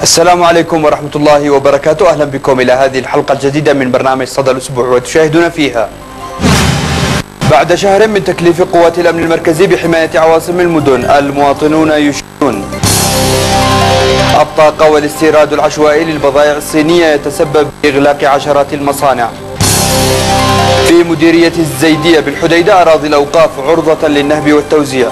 السلام عليكم ورحمة الله وبركاته. أهلا بكم إلى هذه الحلقة الجديدة من برنامج صدى الأسبوع، وتشاهدون فيها بعد شهر من تكليف قوات الأمن المركزي بحماية عواصم المدن المواطنون يشكون. الطاقة والاستيراد العشوائي للبضائع الصينية يتسبب بإغلاق عشرات المصانع. في مديرية الزيدية بالحديدة أراضي الأوقاف عرضة للنهب والتوزيع.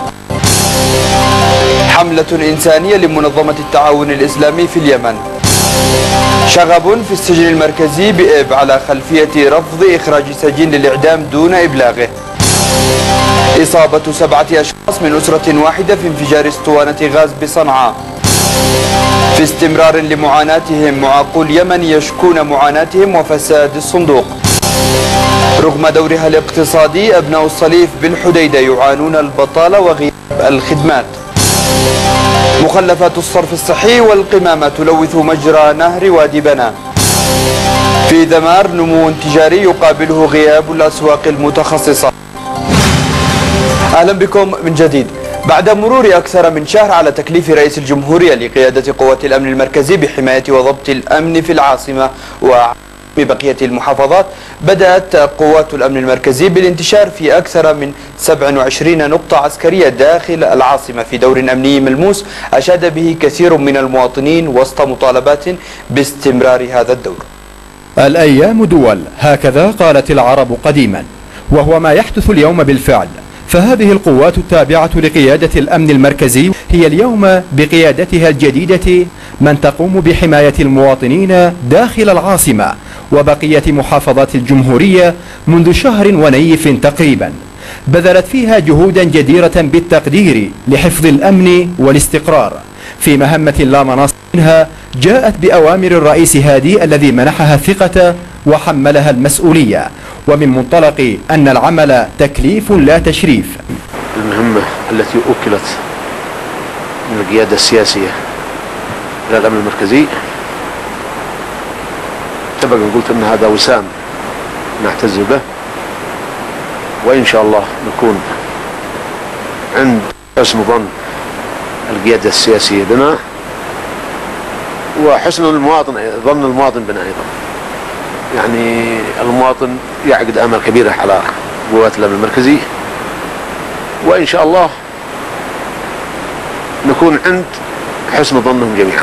حملة إنسانية لمنظمة التعاون الإسلامي في اليمن. شغب في السجن المركزي بإب على خلفية رفض إخراج سجين للإعدام دون إبلاغه. إصابة 7 أشخاص من أسرة واحدة في انفجار اسطوانة غاز بصنعاء. في استمرار لمعاناتهم معاقو اليمن يشكون معاناتهم وفساد الصندوق. رغم دورها الاقتصادي أبناء الصليف بالحديدة يعانون البطالة وغياب الخدمات. مخلفات الصرف الصحي والقمامة تلوث مجرى نهر وادي بنان. في ذمار نمو تجاري يقابله غياب الأسواق المتخصصة. أهلا بكم من جديد. بعد مرور أكثر من شهر على تكليف رئيس الجمهورية لقيادة قوات الأمن المركزي بحماية وضبط الأمن في العاصمة ببقية المحافظات، بدأت قوات الأمن المركزي بالانتشار في أكثر من 27 نقطة عسكرية داخل العاصمة في دور أمني ملموس أشاد به كثير من المواطنين وسط مطالبات باستمرار هذا الدور. الأيام دول، هكذا قالت العرب قديما، وهو ما يحدث اليوم بالفعل. فهذه القوات التابعة لقيادة الأمن المركزي هي اليوم بقيادتها الجديدة من تقوم بحماية المواطنين داخل العاصمة وبقية محافظات الجمهورية منذ شهر ونيف تقريبا، بذلت فيها جهودا جديرة بالتقدير لحفظ الأمن والاستقرار في مهمة لا مناص منها جاءت بأوامر الرئيس هادي الذي منحها الثقة وحملها المسؤولية، ومن منطلق أن العمل تكليف لا تشريف. المهمة التي أوكلت من القيادة السياسية إلى الأمن المركزي سبق أن قلت أن هذا وسام نعتز به، وإن شاء الله نكون عند حسن ظن القيادة السياسية بنا وحسن ظن المواطن بنا أيضا. يعني المواطن يعقد أمل كبيرة على قوات الأمن المركزي، وإن شاء الله نكون عند حسن ظنهم جميعا.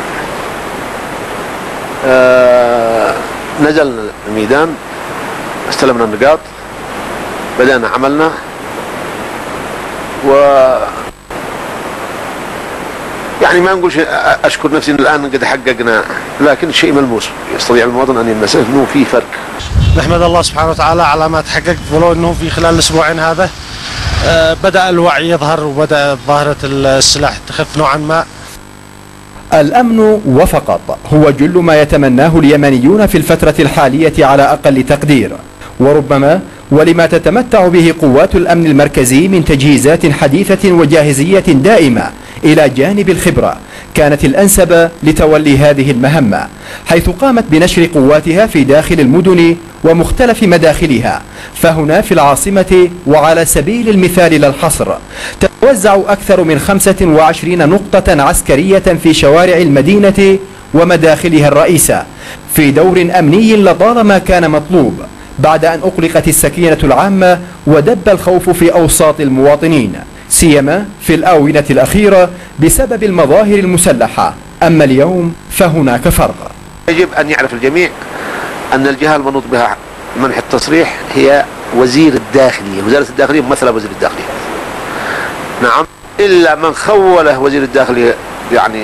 نزلنا الميدان، استلمنا النقاط، بدأنا عملنا، و يعني ما نقول شيء أشكر نفسي إن الآن قد حققنا، لكن شيء ملموس يستطيع المواطن أن يلمسه إنه في فرق. نحمد الله سبحانه وتعالى على ما تحقق، ولو إنه في خلال الأسبوعين هذا بدأ الوعي يظهر وبدأ ظاهرة السلاح تخف نوعا ما. الأمن وفقط هو جل ما يتمناه اليمنيون في الفترة الحالية على أقل تقدير، وربما ولما تتمتع به قوات الأمن المركزي من تجهيزات حديثة وجاهزية دائمة إلى جانب الخبرة كانت الأنسب لتولي هذه المهمة، حيث قامت بنشر قواتها في داخل المدن ومختلف مداخلها. فهنا في العاصمة وعلى سبيل المثال لا الحصر تتوزع أكثر من 25 نقطة عسكرية في شوارع المدينة ومداخلها الرئيسة في دور أمني لطالما كان مطلوب بعد أن أقلقت السكينة العامة ودب الخوف في أوساط المواطنين، سيما في الآونة الأخيرة بسبب المظاهر المسلحة. أما اليوم فهناك فرق. يجب أن يعرف الجميع أن الجهة المنوط بها منح التصريح هي وزير الداخلية، وزارة الداخلية ممثلة وزير الداخلية. نعم، إلا من خوله وزير الداخلية يعني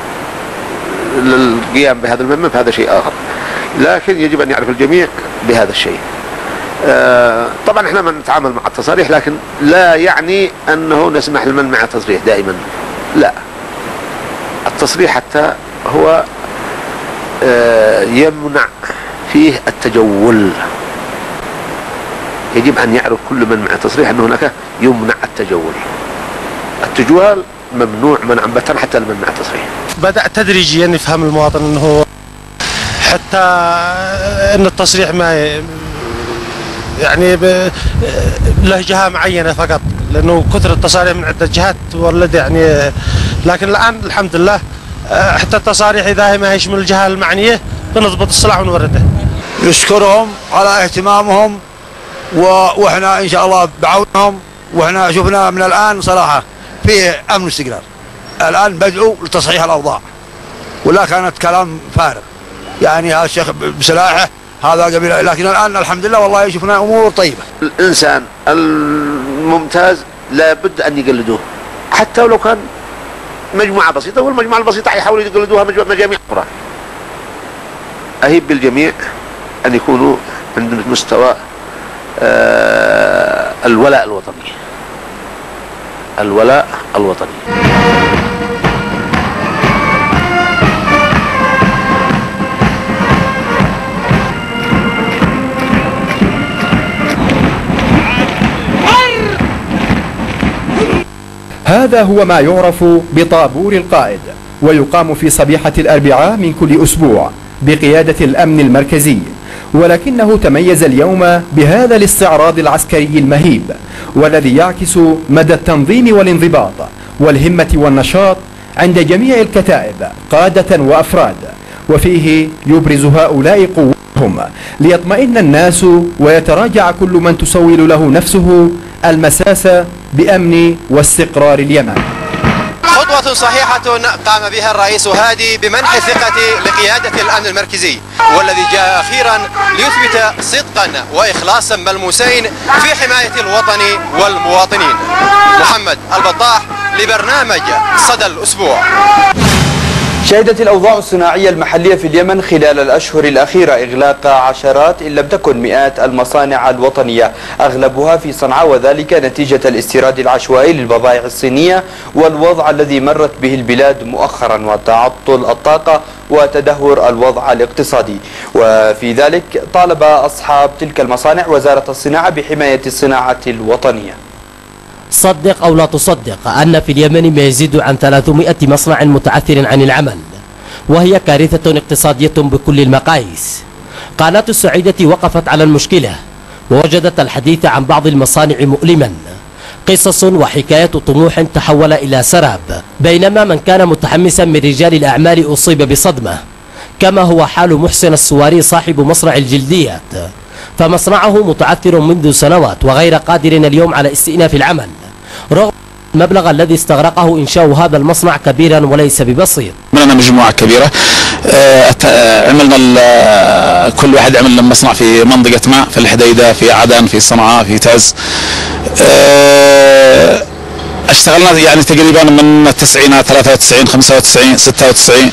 للقيام بهذا المهمة فهذا شيء آخر، لكن يجب أن يعرف الجميع بهذا الشيء. طبعا احنا ما نتعامل مع التصاريح، لكن لا يعني أنه نسمح لمن مع تصريح دائما، لا. التصريح حتى هو يمنع فيه التجول. يجب أن يعرف كل من مع تصريح أنه هناك يمنع التجول. التجوال ممنوع منعا باتا حتى لمن مع تصريح. بدأ تدريجيا يفهم المواطن أنه حتى أن التصريح ما يعني له جهة معينة فقط، لأنه كثر التصاريح من عدة جهات تولد يعني. لكن الآن الحمد لله حتى التصاريح إذا هي ما هيش من الجهة المعنية بنضبط السلاح ونورده. نشكرهم على اهتمامهم واحنا ان شاء الله بعونهم، واحنا شفنا من الان صراحه فيه امن واستقرار. الان بدأوا لتصحيح الاوضاع ولا كانت كلام فارغ، يعني هذا الشيخ بسلاحه هذا قبيل، لكن الان الحمد لله والله شفنا امور طيبه. الانسان الممتاز لابد ان يقلدوه حتى ولو كان مجموعه بسيطه، والمجموعه البسيطه يحاولوا يقلدوها مجاميع اخرى. اهيب بالجميع ان يكونوا عند مستوى الولاء الوطني. الولاء الوطني. هذا هو ما يعرف بطابور القائد، ويقام في صبيحة الأربعاء من كل أسبوع بقيادة الأمن المركزي، ولكنه تميز اليوم بهذا الاستعراض العسكري المهيب، والذي يعكس مدى التنظيم والانضباط والهمة والنشاط عند جميع الكتائب قادة وأفراد، وفيه يبرز هؤلاء قوتهم ليطمئن الناس ويتراجع كل من تسول له نفسه المساس بأمن واستقرار اليمن. خطوة صحيحة قام بها الرئيس هادي بمنح الثقة لقيادة الأمن المركزي، والذي جاء أخيرا ليثبت صدقا وإخلاصا ملموسين في حماية الوطن والمواطنين. محمد البطاح لبرنامج صدى الأسبوع. شهدت الأوضاع الصناعية المحلية في اليمن خلال الأشهر الأخيرة إغلاق عشرات إن لم تكن مئات المصانع الوطنية، أغلبها في صنعاء، وذلك نتيجة الاستيراد العشوائي للبضائع الصينية والوضع الذي مرت به البلاد مؤخرا، وتعطل الطاقة وتدهور الوضع الاقتصادي. وفي ذلك طالب أصحاب تلك المصانع وزارة الصناعة بحماية الصناعة الوطنية. صدق أو لا تصدق أن في اليمن ما يزيد عن 300 مصنع متعثر عن العمل، وهي كارثة اقتصادية بكل المقاييس. قناة السعيدة وقفت على المشكلة ووجدت الحديث عن بعض المصانع مؤلما، قصص وحكاية طموح تحول إلى سراب، بينما من كان متحمسا من رجال الأعمال أصيب بصدمة، كما هو حال محسن السواري صاحب مصنع الجلديات، فمصنعه متعثر منذ سنوات وغير قادر اليوم على استئناف العمل، رغم المبلغ الذي استغرقه إنشاء هذا المصنع كبيرا وليس ببسيط. عملنا مجموعة كبيرة، عملنا كل واحد عمل مصنع في منطقة ما، في الحديدة، في عدن، في صنعاء، في تعز. اشتغلنا يعني تقريبا من التسعينات 93 95 96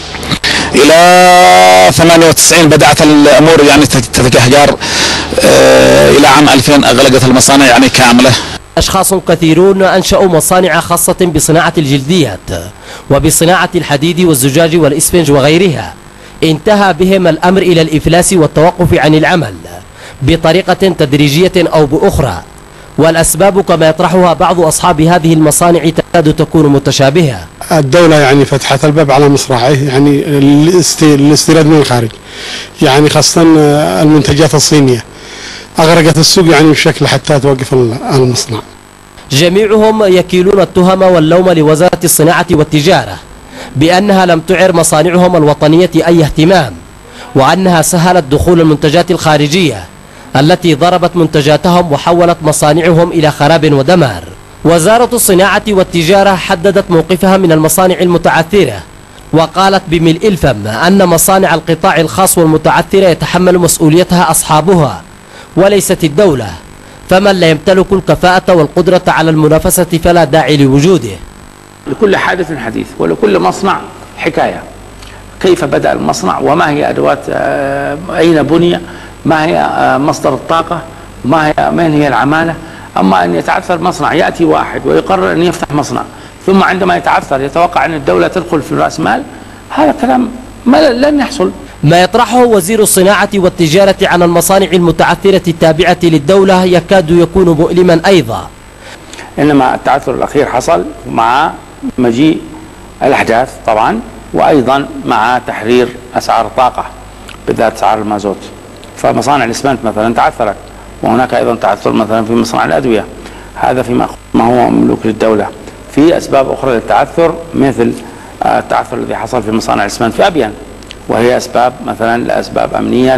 إلى 98 بدأت الأمور يعني تتكهجر. إلى عام 2000 أغلقت المصانع يعني كاملة. أشخاص كثيرون أنشأوا مصانع خاصة بصناعة الجلديات وبصناعة الحديد والزجاج والإسفنج وغيرها، انتهى بهم الأمر إلى الإفلاس والتوقف عن العمل بطريقة تدريجية أو بأخرى، والأسباب كما يطرحها بعض أصحاب هذه المصانع تكاد تكون متشابهة. الدولة يعني فتحت الباب على مصراعيه، يعني الاستيراد من الخارج، يعني خاصة المنتجات الصينية أغرقت السوق يعني بشكل حتى توقف المصنع. جميعهم يكيلون التهم واللوم لوزارة الصناعة والتجارة بأنها لم تعر مصانعهم الوطنية أي اهتمام، وأنها سهلت دخول المنتجات الخارجية التي ضربت منتجاتهم وحولت مصانعهم إلى خراب ودمار. وزارة الصناعة والتجارة حددت موقفها من المصانع المتعثرة، وقالت بملء الفم أن مصانع القطاع الخاص والمتعثرة يتحمل مسؤوليتها أصحابها وليست الدولة، فمن لا يمتلك الكفاءة والقدرة على المنافسة فلا داعي لوجوده. لكل حادث حديث، ولكل مصنع حكاية. كيف بدأ المصنع، وما هي أدوات، أين بني، ما هي مصدر الطاقة، من هي العمالة. أما أن يتعثر مصنع، يأتي واحد ويقرر أن يفتح مصنع، ثم عندما يتعثر يتوقع أن الدولة تدخل في رأس مال، هذا كلام لن يحصل. ما يطرحه وزير الصناعة والتجارة عن المصانع المتعثرة التابعة للدولة يكاد يكون مؤلما أيضا. إنما التعثر الأخير حصل مع مجيء الأحداث طبعا، وأيضا مع تحرير أسعار الطاقة بالذات أسعار المازوت. فمصانع الإسمنت مثلا تعثرت، وهناك أيضا تعثر مثلا في مصنع الأدوية، هذا فيما هو مملوك للدولة. في أسباب أخرى للتعثر مثل التعثر الذي حصل في مصانع الاسمنت في ابين، وهي اسباب مثلا لاسباب امنيه،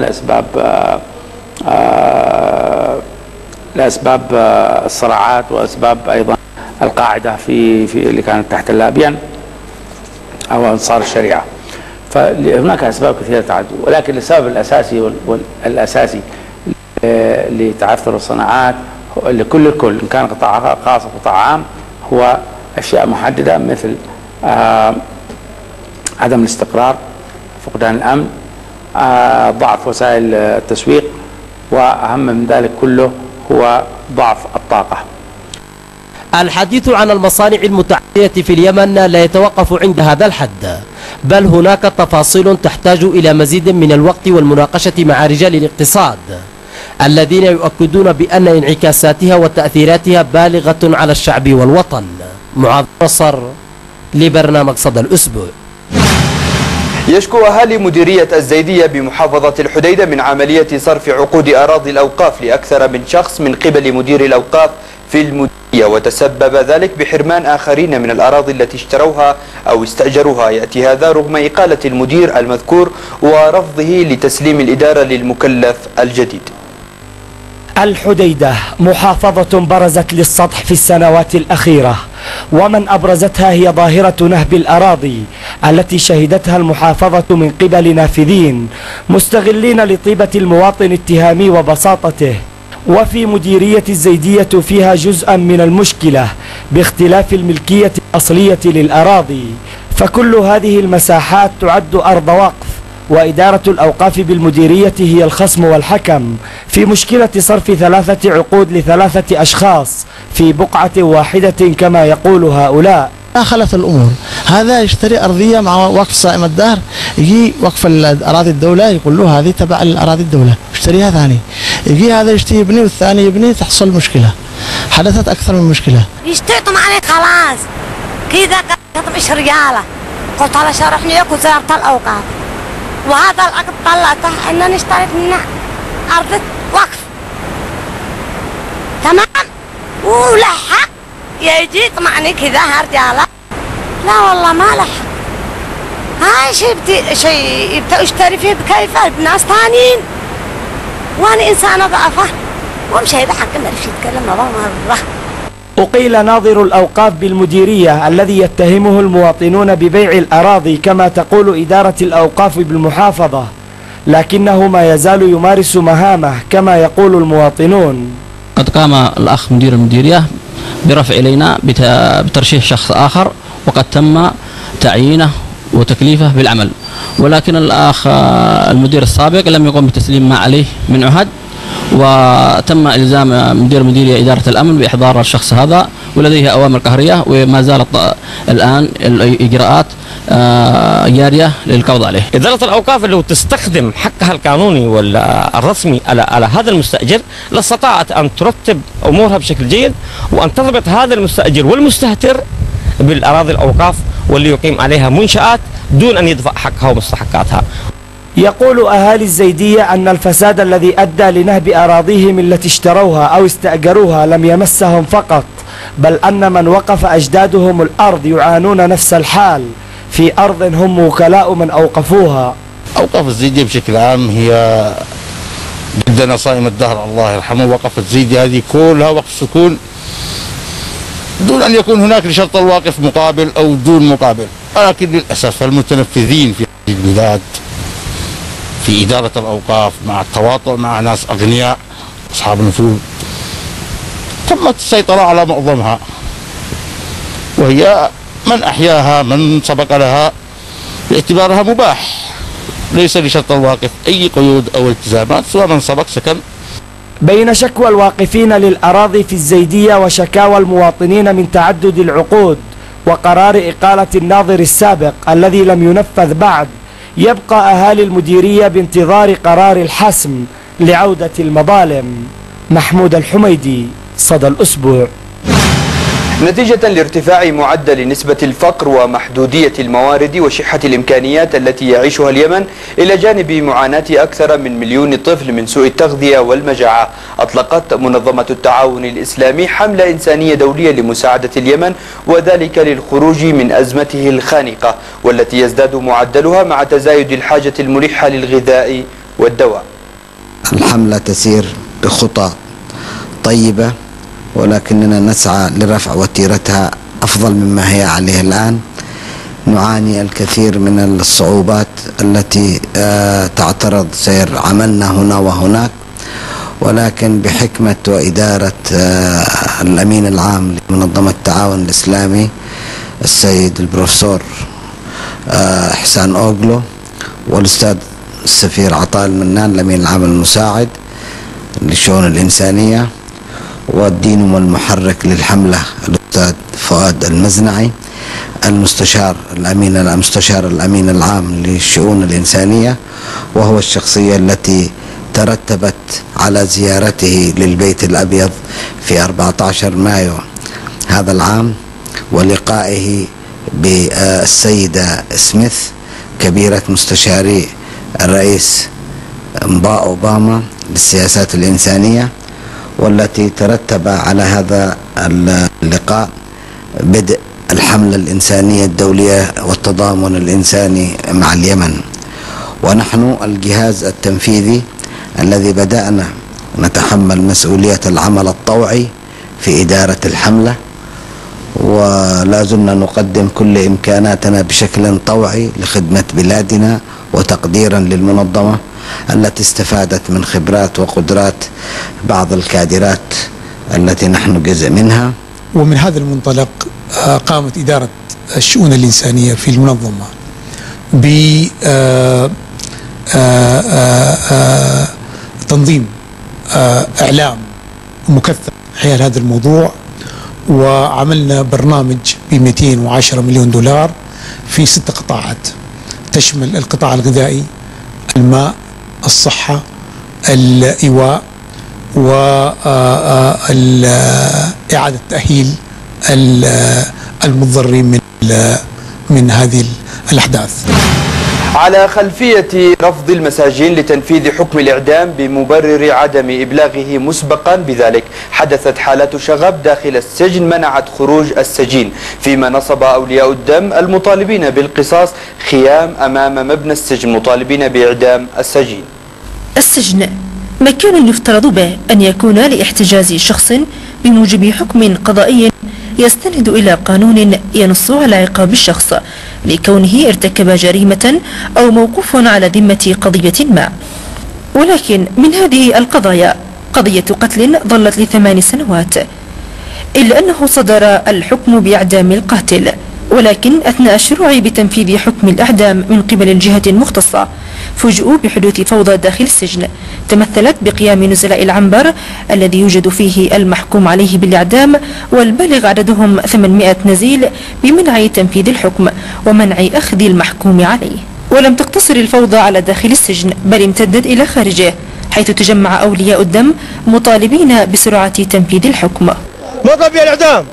لاسباب الصراعات، واسباب ايضا القاعده في اللي كانت تحت الابين او انصار الشريعه. فهناك اسباب كثيره تعد، ولكن السبب الاساسي لتعثر الصناعات لكل الكل، ان كان قطاع خاص او قطاع عام، هو اشياء محدده مثل عدم الاستقرار، فقدان الامن، ضعف وسائل التسويق، واهم من ذلك كله هو ضعف الطاقه. الحديث عن المصانع المتعثرة في اليمن لا يتوقف عند هذا الحد، بل هناك تفاصيل تحتاج إلى مزيد من الوقت والمناقشة مع رجال الاقتصاد الذين يؤكدون بأن انعكاساتها وتأثيراتها بالغة على الشعب والوطن. معاذ نصر لبرنامج صدى الأسبوع. يشكو أهالي مديرية الزيدية بمحافظة الحديدة من عملية صرف عقود أراضي الأوقاف لأكثر من شخص من قبل مدير الأوقاف في المديرية، وتسبب ذلك بحرمان آخرين من الأراضي التي اشتروها أو استأجروها. يأتي هذا رغم إقالة المدير المذكور ورفضه لتسليم الإدارة للمكلف الجديد. الحديدة محافظة برزت للسطح في السنوات الأخيرة، ومن أبرزتها هي ظاهرة نهب الأراضي التي شهدتها المحافظة من قبل نافذين مستغلين لطيبة المواطن التهامي وبساطته. وفي مديرية الزيدية فيها جزءا من المشكلة باختلاف الملكية الأصلية للأراضي، فكل هذه المساحات تعد أرض وقف، وإدارة الأوقاف بالمديرية هي الخصم والحكم في مشكلة صرف 3 عقود ل3 أشخاص في بقعة واحدة كما يقول هؤلاء. خلت الأمور، هذا يشتري أرضية مع وقف صائم الدار، يجي وقف الأراضي الدولة يقول له هذه تبع الأراضي الدولة، يشتريها ثاني، يجي هذا يشتري يبني والثاني يبني، تحصل مشكلة. حدثت أكثر من مشكلة. يشترطوا معنا خلاص كذا مش رجالة، قلت على شرحني وزارة الأوقاف، وهذا العقد طلعته أننا نشترط منه أرض وقف، تمام، ولحق يجي طمعني كذا هرجالة، لا والله ما لحق، هاي شيء اشتري فيه بكيفه بناس ثانيين، وانا انسانة ضعفة ومش هيدا حق ما رفيت يتكلم مرة. أقيل ناظر الأوقاف بالمديرية الذي يتهمه المواطنون ببيع الأراضي كما تقول إدارة الأوقاف بالمحافظة، لكنه ما يزال يمارس مهامه كما يقول المواطنون. قد قام الأخ مدير المديرية برفع إلينا بترشيح شخص آخر، وقد تم تعيينه وتكليفه بالعمل، ولكن الأخ المدير السابق لم يقم بتسليم ما عليه من عهد، وتم إلزام مدير مديرية إدارة الأمن بإحضار الشخص هذا، ولديه أوامر قهرية، وما زالت الآن الإجراءات جارية للقبض عليه. إدارة الأوقاف لو تستخدم حقها القانوني والرسمي على هذا المستأجر لاستطاعت أن ترتب أمورها بشكل جيد، وأن تضبط هذا المستأجر والمستهتر بالأراضي الأوقاف واللي يقيم عليها منشآت دون أن يدفع حقها ومستحقاتها. يقول أهالي الزيدية أن الفساد الذي أدى لنهب أراضيهم التي اشتروها أو استأجروها لم يمسهم فقط، بل أن من وقف أجدادهم الأرض يعانون نفس الحال في أرض هم وكلاء من أوقفوها. أوقاف الزيدية بشكل عام هي جدنا صائم الدهر الله يرحمه، وقف الزيدية هذه كلها وقف سكون دون أن يكون هناك لشرط الواقف مقابل أو دون مقابل، ولكن للأسف المتنفذين في هذه البلاد في إدارة الأوقاف مع التواطؤ مع ناس أغنياء أصحاب نفوذ تمت السيطرة على معظمها، وهي من أحياها من سبق لها باعتبارها مباح، ليس لشرط الواقف أي قيود أو التزامات سواء من سبق سكن. بين شكوى الواقفين للأراضي في الزيدية وشكاوى المواطنين من تعدد العقود وقرار إقالة الناظر السابق الذي لم ينفذ بعد، يبقى أهالي المديرية بانتظار قرار الحسم لعودة المظالم. محمود الحميدي، صدى الأسبوع. نتيجة لارتفاع معدل نسبة الفقر ومحدودية الموارد وشحة الإمكانيات التي يعيشها اليمن، إلى جانب معاناة أكثر من 1,000,000 طفل من سوء التغذية والمجاعة، أطلقت منظمة التعاون الإسلامي حملة إنسانية دولية لمساعدة اليمن، وذلك للخروج من أزمته الخانقة والتي يزداد معدلها مع تزايد الحاجة الملحة للغذاء والدواء. الحملة تسير بخطى طيبة، ولكننا نسعى لرفع وتيرتها أفضل مما هي عليه الآن. نعاني الكثير من الصعوبات التي تعترض سير عملنا هنا وهناك، ولكن بحكمة وإدارة الأمين العام لمنظمة التعاون الإسلامي السيد البروفيسور إحسان أوغلو، والأستاذ السفير عطاء المنان الأمين العام المساعد للشؤون الإنسانية، والدينمو المحرك للحملة الأستاذ فؤاد المزنعي، المستشار الأمين العام للشؤون الإنسانية، وهو الشخصية التي ترتبت على زيارته للبيت الأبيض في 14 مايو هذا العام، ولقائه بالسيدة سميث كبيرة مستشاري الرئيس أوباما للسياسات الإنسانية، والتي ترتب على هذا اللقاء بدء الحملة الإنسانية الدولية والتضامن الإنساني مع اليمن. ونحن الجهاز التنفيذي الذي بدأنا نتحمل مسؤولية العمل الطوعي في إدارة الحملة، ولا زلنا نقدم كل إمكاناتنا بشكل طوعي لخدمة بلادنا وتقديرا للمنظمة التي استفادت من خبرات وقدرات بعض الكادرات التي نحن جزء منها. ومن هذا المنطلق قامت إدارة الشؤون الإنسانية في المنظمة بتنظيم إعلام مكثف حيال هذا الموضوع، وعملنا برنامج ب210 مليون دولار في 6 قطاعات تشمل القطاع الغذائي، الماء، الصحة، الإيواء، وإعادة تأهيل المضرين من هذه الأحداث. على خلفية رفض المساجين لتنفيذ حكم الإعدام بمبرر عدم إبلاغه مسبقا بذلك، حدثت حالات شغب داخل السجن منعت خروج السجين، فيما نصب أولياء الدم المطالبين بالقصاص خيام أمام مبنى السجن مطالبين بإعدام السجين. السجن مكان يفترض به أن يكون لاحتجاز شخص بموجب حكم قضائي يستند إلى قانون ينص على عقاب الشخص لكونه ارتكب جريمة أو موقوف على ذمة قضية ما. ولكن من هذه القضايا قضية قتل ظلت ل8 سنوات، إلا أنه صدر الحكم بإعدام القاتل، ولكن أثناء الشروع بتنفيذ حكم الإعدام من قبل الجهة المختصة فوجئوا بحدوث فوضى داخل السجن تمثلت بقيام نزلاء العنبر الذي يوجد فيه المحكوم عليه بالإعدام والبالغ عددهم 800 نزيل بمنع تنفيذ الحكم ومنع أخذ المحكوم عليه. ولم تقتصر الفوضى على داخل السجن بل امتدت إلى خارجه، حيث تجمع أولياء الدم مطالبين بسرعة تنفيذ الحكم. مطلب الإعدام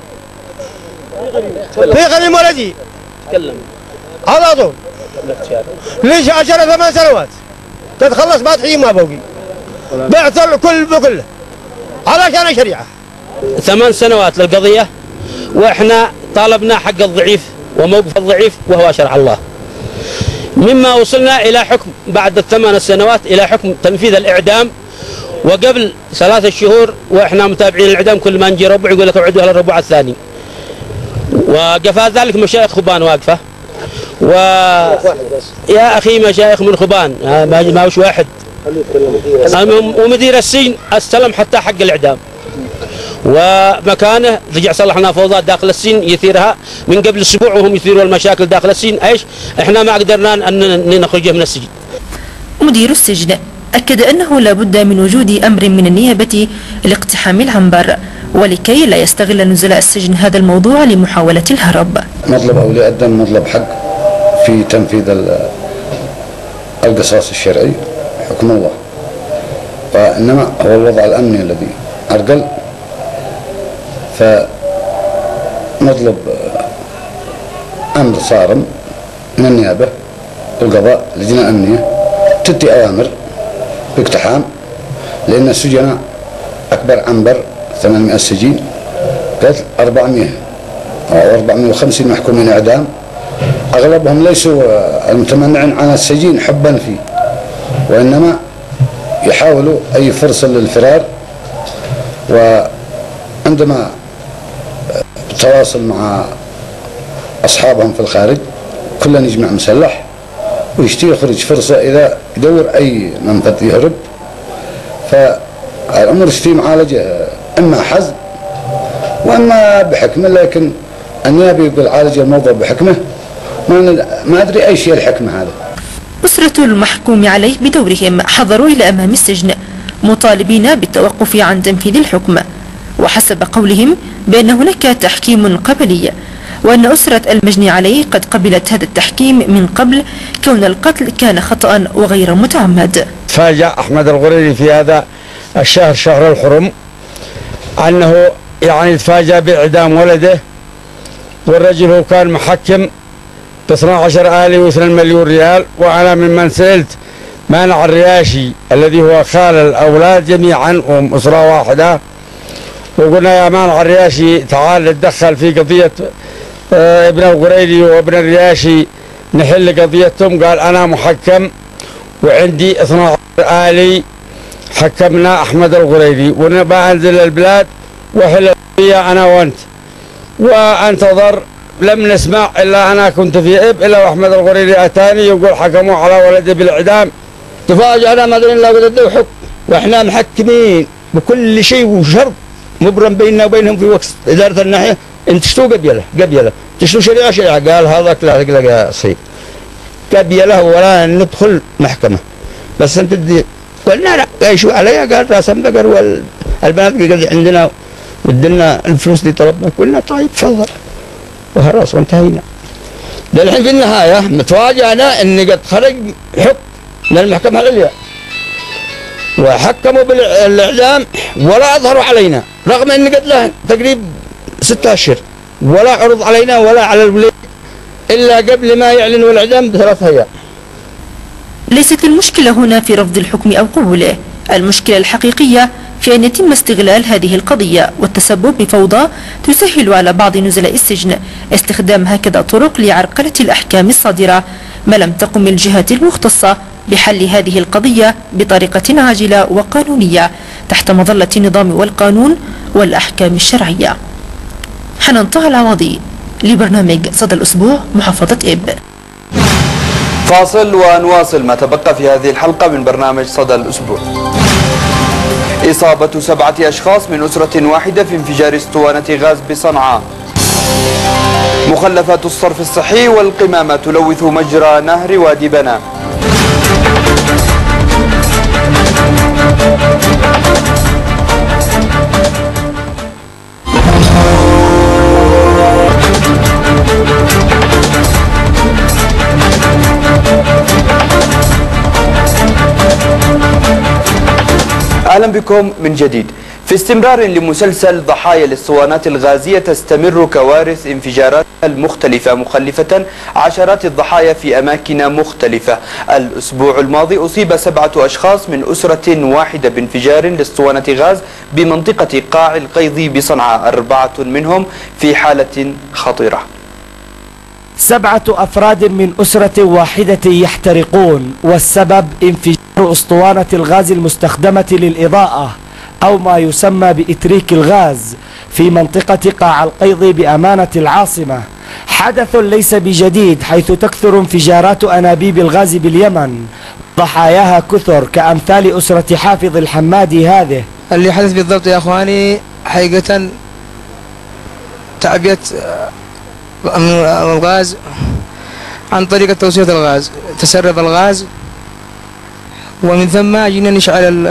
في غني ولدي على طول ليش 8 سنوات تتخلص بعد حين ما بوقي بعت الكل بكله علشان الشريعة. 8 سنوات للقضية، واحنا طالبنا حق الضعيف وموقف الضعيف وهو شرع الله، مما وصلنا إلى حكم بعد ال8 سنوات إلى حكم تنفيذ الإعدام. وقبل 3 شهور واحنا متابعين الإعدام، كل ما نجي ربع يقول لك ابعدوا على الربع الثاني، وقفا ذلك مشايخ خبان واقفة. يا أخي مشايخ من خبان ما وش واحد، ومدير السجن استلم حتى حق الإعدام، ومكانه رجع صلح لنا فوضات داخل السجن يثيرها من قبل أسبوع، وهم يثيروا المشاكل داخل السجن. ايش احنا ما قدرنا ان نخرج من السجن. مدير السجن أكد أنه لا بد من وجود أمر من النيابة لاقتحام العنبر، ولكي لا يستغل نزلاء السجن هذا الموضوع لمحاولة الهرب. مطلب أولياء الدم مطلب حق في تنفيذ القصاص الشرعي حكم الله، وإنما هو الوضع الأمني الذي أرجل. نطلب أمر صارم من النيابة والقضاء لجنة أمنية تدي أوامر باقتحام، لأن السجناء أكبر عنبر 800 سجين، قتل 400 أو 450 محكومين إعدام، أغلبهم ليسوا المتمنعين عن السجين حبا فيه، وإنما يحاولوا أي فرصة للفرار. وعندما تواصل مع أصحابهم في الخارج كلنا يجمع مسلح ويشتي يخرج فرصة إذا يدور أي منفذ يهرب. فالأمر يشتي معالجة إما حزم وإما بحكمة، لكن النيابي يقول عالج الموضوع بحكمة، ما أدري أي شيء الحكمة هذا. أسرة المحكوم عليه بدورهم حضروا إلى أمام السجن مطالبين بالتوقف عن تنفيذ الحكم، وحسب قولهم بأن هناك تحكيم قبلي، وأن أسرة المجني عليه قد قبلت هذا التحكيم من قبل كون القتل كان خطأ وغير متعمد. تفاجأ أحمد الغريري في هذا الشهر، شهر الحرم، أنه يعني تفاجأ بإعدام ولده، والرجل هو كان محكم ب 12 آلي و2 مليون ريال. وأنا ممن سألت مانع الرياشي الذي هو خال الأولاد جميعا وهم أسرة واحدة، وقلنا يا مانع الرياشي تعال نتدخل في قضية ابن الغريري وابن الرياشي نحل قضيتهم. قال أنا محكم وعندي 12 آلي حكمنا أحمد الغريري ونبى أنزل البلاد وحل القضية أنا وأنت، وانتظر لم نسمع إلا أنا كنت في إب إلا وأحمد الغريري أتاني يقول حكموا على ولدي بالإعدام. تفاجأنا ما أدري إلا وقد حكم، وإحنا محكمين بكل شيء وشرط مبرم بيننا وبينهم في وقت إدارة الناحية. أنت شتو قبيلة تشتو شريعة قال هذاك لا تقلق يا صيب قبيلة ولا ندخل محكمة، بس أنت تدي. قلنا لا ايشو عليها، قال راس بقر والبنات قد عندنا ودنا الفلوس دي طلبنا. قلنا طيب تفضل وخلاص وانتهينا. للحين في النهاية متواجهنا ان قد خرج حكم من المحكمة العليا وحكموا بالاعدام ولا اظهروا علينا، رغم ان قد له تقريبا 6 أشهر ولا عرض علينا ولا على الولاد الا قبل ما يعلنوا الاعدام ب3 أيام. ليست المشكلة هنا في رفض الحكم أو قبوله، المشكلة الحقيقية في أن يتم استغلال هذه القضية والتسبب بفوضى تسهل على بعض نزلاء السجن استخدام هكذا طرق لعرقلة الأحكام الصادرة، ما لم تقم الجهات المختصة بحل هذه القضية بطريقة عاجلة وقانونية تحت مظلة النظام والقانون والأحكام الشرعية. حنان طه العوضي لبرنامج صدى الأسبوع، محافظة إب. فاصل ونواصل ما تبقى في هذه الحلقة من برنامج صدى الأسبوع. إصابة 7 أشخاص من أسرة واحدة في انفجار اسطوانة غاز بصنعاء. مخلفات الصرف الصحي والقمامة تلوث مجرى نهر وادي بنا. أهلا بكم من جديد. في استمرار لمسلسل ضحايا الاسطوانات الغازية تستمر كوارث انفجارات المختلفة مخلفة عشرات الضحايا في أماكن مختلفة. الأسبوع الماضي أصيب 7 أشخاص من أسرة واحدة بانفجار لاسطوانة غاز بمنطقة قاع القيض بصنعاء، 4 منهم في حالة خطيرة. 7 أفراد من أسرة واحدة يحترقون، والسبب انفجار أسطوانة الغاز المستخدمة للإضاءة أو ما يسمى بإتريك الغاز في منطقة قاع القيض بأمانة العاصمة. حدث ليس بجديد، حيث تكثر انفجارات أنابيب الغاز باليمن، ضحاياها كثر كأمثال أسرة حافظ الحمادي هذه. اللي حدث بالضبط يا أخواني حقيقة تعبئة الغاز عن طريق توصيل الغاز، تسرب الغاز ومن ثم جينا نشعل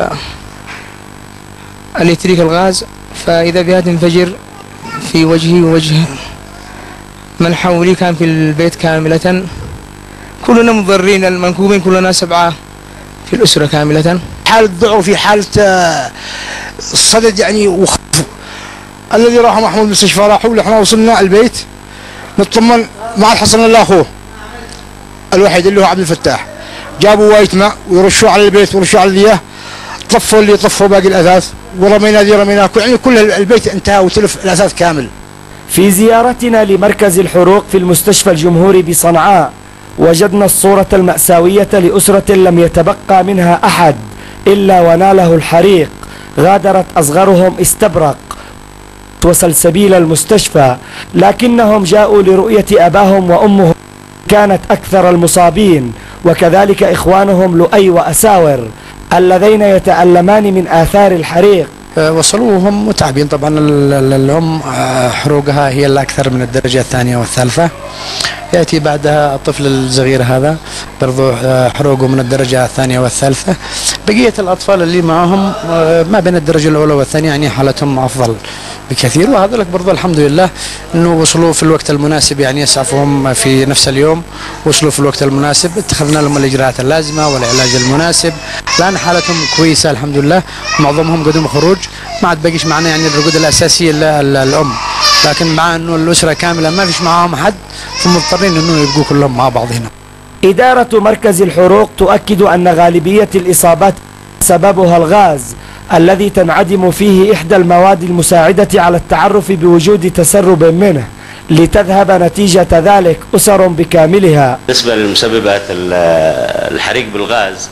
الإتريك الغاز، فإذا بها تنفجر في وجهي ووجه من حولي، كان في البيت كاملة، كلنا مضرين المنكوبين، كلنا 7 في الأسرة كاملة. حالة ضعف، في حالة صدد يعني الذي راح محمود المستشفى راحوا له، احنا وصلنا البيت نطمن ما عاد حصلنا الا اخوه الوحيد اللي هو عبد الفتاح. جابوا وايت ماء ويرشوا على البيت ويرشوا على الياه، طفوا اللي طفوا باقي الاثاث ورمينا ذي رميناه، يعني كل البيت انتهى وتلف الاثاث كامل. في زيارتنا لمركز الحروق في المستشفى الجمهوري بصنعاء وجدنا الصورة المأساوية لأسرة لم يتبقى منها أحد إلا وناله الحريق. غادرت أصغرهم استبرق وسلسبيل المستشفى، لكنهم جاءوا لرؤية أباهم وأمهم كانت أكثر المصابين، وكذلك إخوانهم لؤي وأساور اللذين يتألمان من آثار الحريق. وصلوا وهم متعبين طبعا. الأم حروقها هي الأكثر من الدرجة الثانية والثالثة، يأتي بعدها الطفل الصغير هذا برضو حروقه من الدرجة الثانية والثالثة. بقية الأطفال اللي معهم ما بين الدرجة الأولى والثانية، يعني حالتهم أفضل بكثير. وهذا لك برضو الحمد لله أنه وصلوا في الوقت المناسب، يعني يسعفهم في نفس اليوم، وصلوا في الوقت المناسب، اتخذنا لهم الإجراءات اللازمة والعلاج المناسب. الآن حالتهم كويسة الحمد لله، معظمهم قدوم خروج، ما عاد بقيش معنا يعني الرقود الأساسية الأم، لكن مع أنه الأسرة كاملة ما فيش معاهم حد، فمضطرين أنه يبقوا كلهم مع بعض هنا. إدارة مركز الحروق تؤكد أن غالبية الإصابات سببها الغاز الذي تنعدم فيه إحدى المواد المساعدة على التعرف بوجود تسرب منه، لتذهب نتيجة ذلك أسر بكاملها. بالنسبة للمسببات الحريق بالغاز،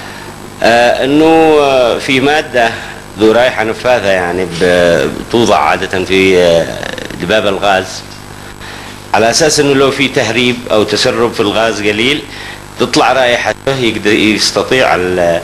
أنه في مادة ذو رائحة نفاذة يعني توضع عادة في لباب الغاز، على أساس أنه لو في تهريب أو تسرب في الغاز قليل تطلع رائحته، يستطيع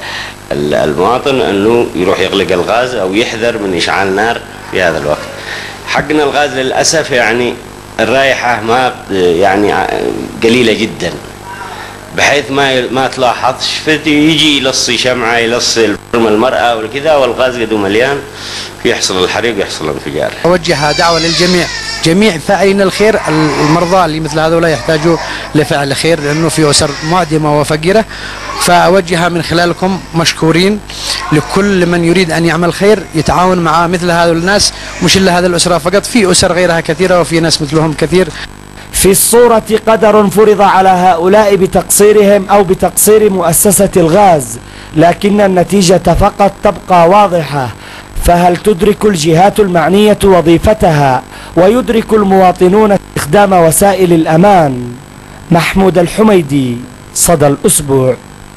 المواطن أنه يروح يغلق الغاز أو يحذر من إشعال نار في هذا الوقت. حقنا الغاز للأسف يعني الرائحة ما يعني قليلة جدا، بحيث ما تلاحظش، فيجي يلصي شمعة يلصي المرأة وكذا، والغاز قد مليان يحصل الحريق ويحصل الانفجار. أوجه دعوة للجميع، جميع فاعلين الخير، المرضى اللي مثل هذول يحتاجوا لفعل خير، لأنه في أسر معدمة وفقيرة، فأوجهها من خلالكم مشكورين لكل من يريد أن يعمل خير يتعاون مع مثل هذول الناس، مش إلا هذه الأسرة فقط، في أسر غيرها كثيرة وفي ناس مثلهم كثير. في الصورة قدر فرض على هؤلاء بتقصيرهم أو بتقصير مؤسسة الغاز، لكن النتيجة فقط تبقى واضحة. فهل تدرك الجهات المعنية وظيفتها ويدرك المواطنون استخدام وسائل الأمان؟ محمود الحميدي، صدى الأسبوع.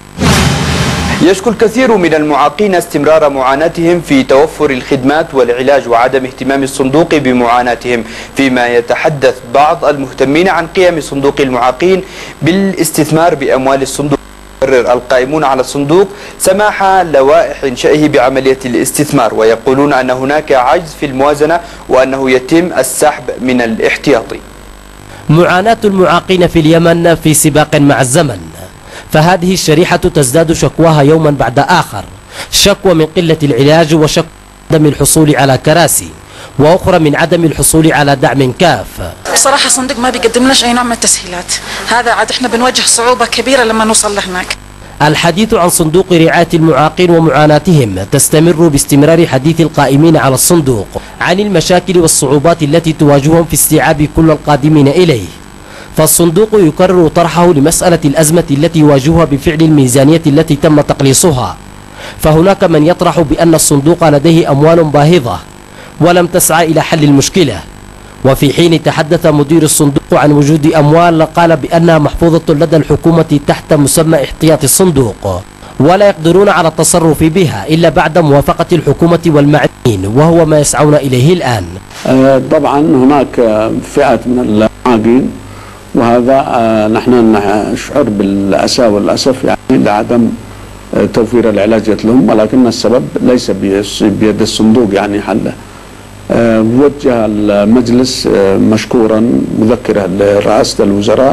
يشكو الكثير من المعاقين استمرار معاناتهم في توفر الخدمات والعلاج وعدم اهتمام الصندوق بمعاناتهم، فيما يتحدث بعض المهتمين عن قيام صندوق المعاقين بالاستثمار بأموال الصندوق. يقرر القائمون على الصندوق سماح لوائح إنشائه بعملية الاستثمار، ويقولون أن هناك عجز في الموازنة وأنه يتم السحب من الاحتياطي. معاناة المعاقين في اليمن في سباق مع الزمن، فهذه الشريحة تزداد شكواها يوما بعد آخر، شكوى من قلة العلاج، وشكوى من عدم الحصول على كراسي، وأخرى من عدم الحصول على دعم كاف. بصراحة الصندوق ما بيقدم لناش أي نوع من التسهيلات، هذا عاد احنا بنواجه صعوبة كبيرة لما نوصل لهناك. الحديث عن صندوق رعاية المعاقين ومعاناتهم تستمر باستمرار حديث القائمين على الصندوق عن المشاكل والصعوبات التي تواجههم في استيعاب كل القادمين إليه. فالصندوق يكرر طرحه لمسألة الأزمة التي يواجهها بفعل الميزانية التي تم تقليصها. فهناك من يطرح بأن الصندوق لديه أموال باهظة ولم تسعى إلى حل المشكلة، وفي حين تحدث مدير الصندوق عن وجود أموال قال بأنها محفوظة لدى الحكومة تحت مسمى احتياطي الصندوق، ولا يقدرون على التصرف بها إلا بعد موافقة الحكومة والمعنيين، وهو ما يسعون إليه الآن. طبعا هناك فئات من المعاقين، وهذا نحن نشعر بالأسى والأسف يعني لعدم توفير العلاجات لهم، ولكن السبب ليس بيد الصندوق يعني حله. وجه المجلس مشكورا مذكرة لرئاسة الوزراء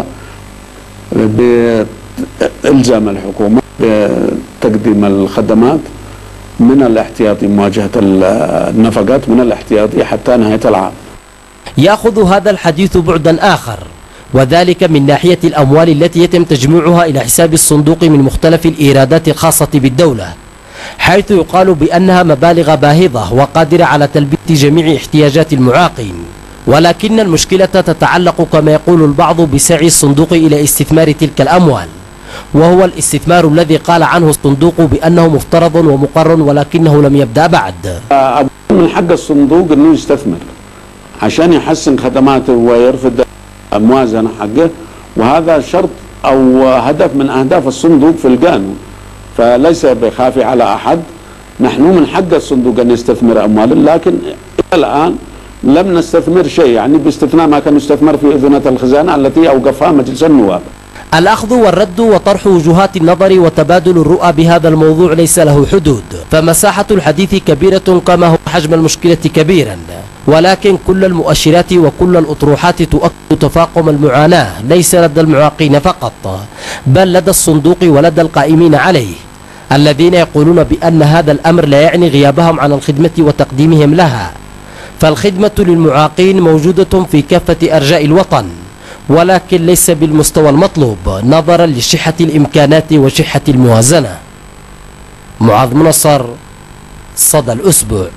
بإلزام الحكومة بتقديم الخدمات من الاحتياطي، مواجهة النفقات من الاحتياطي حتى نهاية العام. يأخذ هذا الحديث بعدا آخر، وذلك من ناحية الأموال التي يتم تجميعها إلى حساب الصندوق من مختلف الإيرادات الخاصة بالدولة، حيث يقال بأنها مبالغ باهظة وقادرة على تلبية جميع احتياجات المعاقين، ولكن المشكلة تتعلق كما يقول البعض بسعي الصندوق إلى استثمار تلك الأموال، وهو الاستثمار الذي قال عنه الصندوق بأنه مفترض ومقرر ولكنه لم يبدأ بعد. من حق الصندوق أنه يستثمر عشان يحسن خدماته ويرفد موازنة حقه، وهذا شرط أو هدف من أهداف الصندوق في القانون، فليس بخافي على أحد. نحن من حق الصندوق أن يستثمر أمواله، لكن إلى الآن لم نستثمر شيء، يعني باستثناء ما كان يستثمر في أذنة الخزانة التي أوقفها مجلس النواب. الأخذ والرد وطرح وجهات النظر وتبادل الرؤى بهذا الموضوع ليس له حدود، فمساحة الحديث كبيرة كما هو حجم المشكلة كبيرا، ولكن كل المؤشرات وكل الأطروحات تؤكد تفاقم المعاناة ليس لدى المعاقين فقط، بل لدى الصندوق ولدى القائمين عليه، الذين يقولون بأن هذا الأمر لا يعني غيابهم عن الخدمة وتقديمهم لها، فالخدمة للمعاقين موجودة في كافة أرجاء الوطن، ولكن ليس بالمستوى المطلوب نظرا لشحة الإمكانات وشحة الموازنة. معاذ منصر، صدى الأسبوع.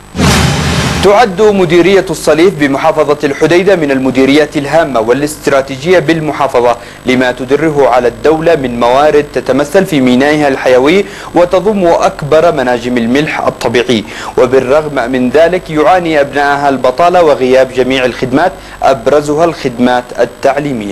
تعد مديرية الصليف بمحافظة الحديدة من المديريات الهامة والاستراتيجية بالمحافظة لما تدره على الدولة من موارد تتمثل في مينائها الحيوي وتضم أكبر مناجم الملح الطبيعي، وبالرغم من ذلك يعاني أبنائها البطالة وغياب جميع الخدمات أبرزها الخدمات التعليمية.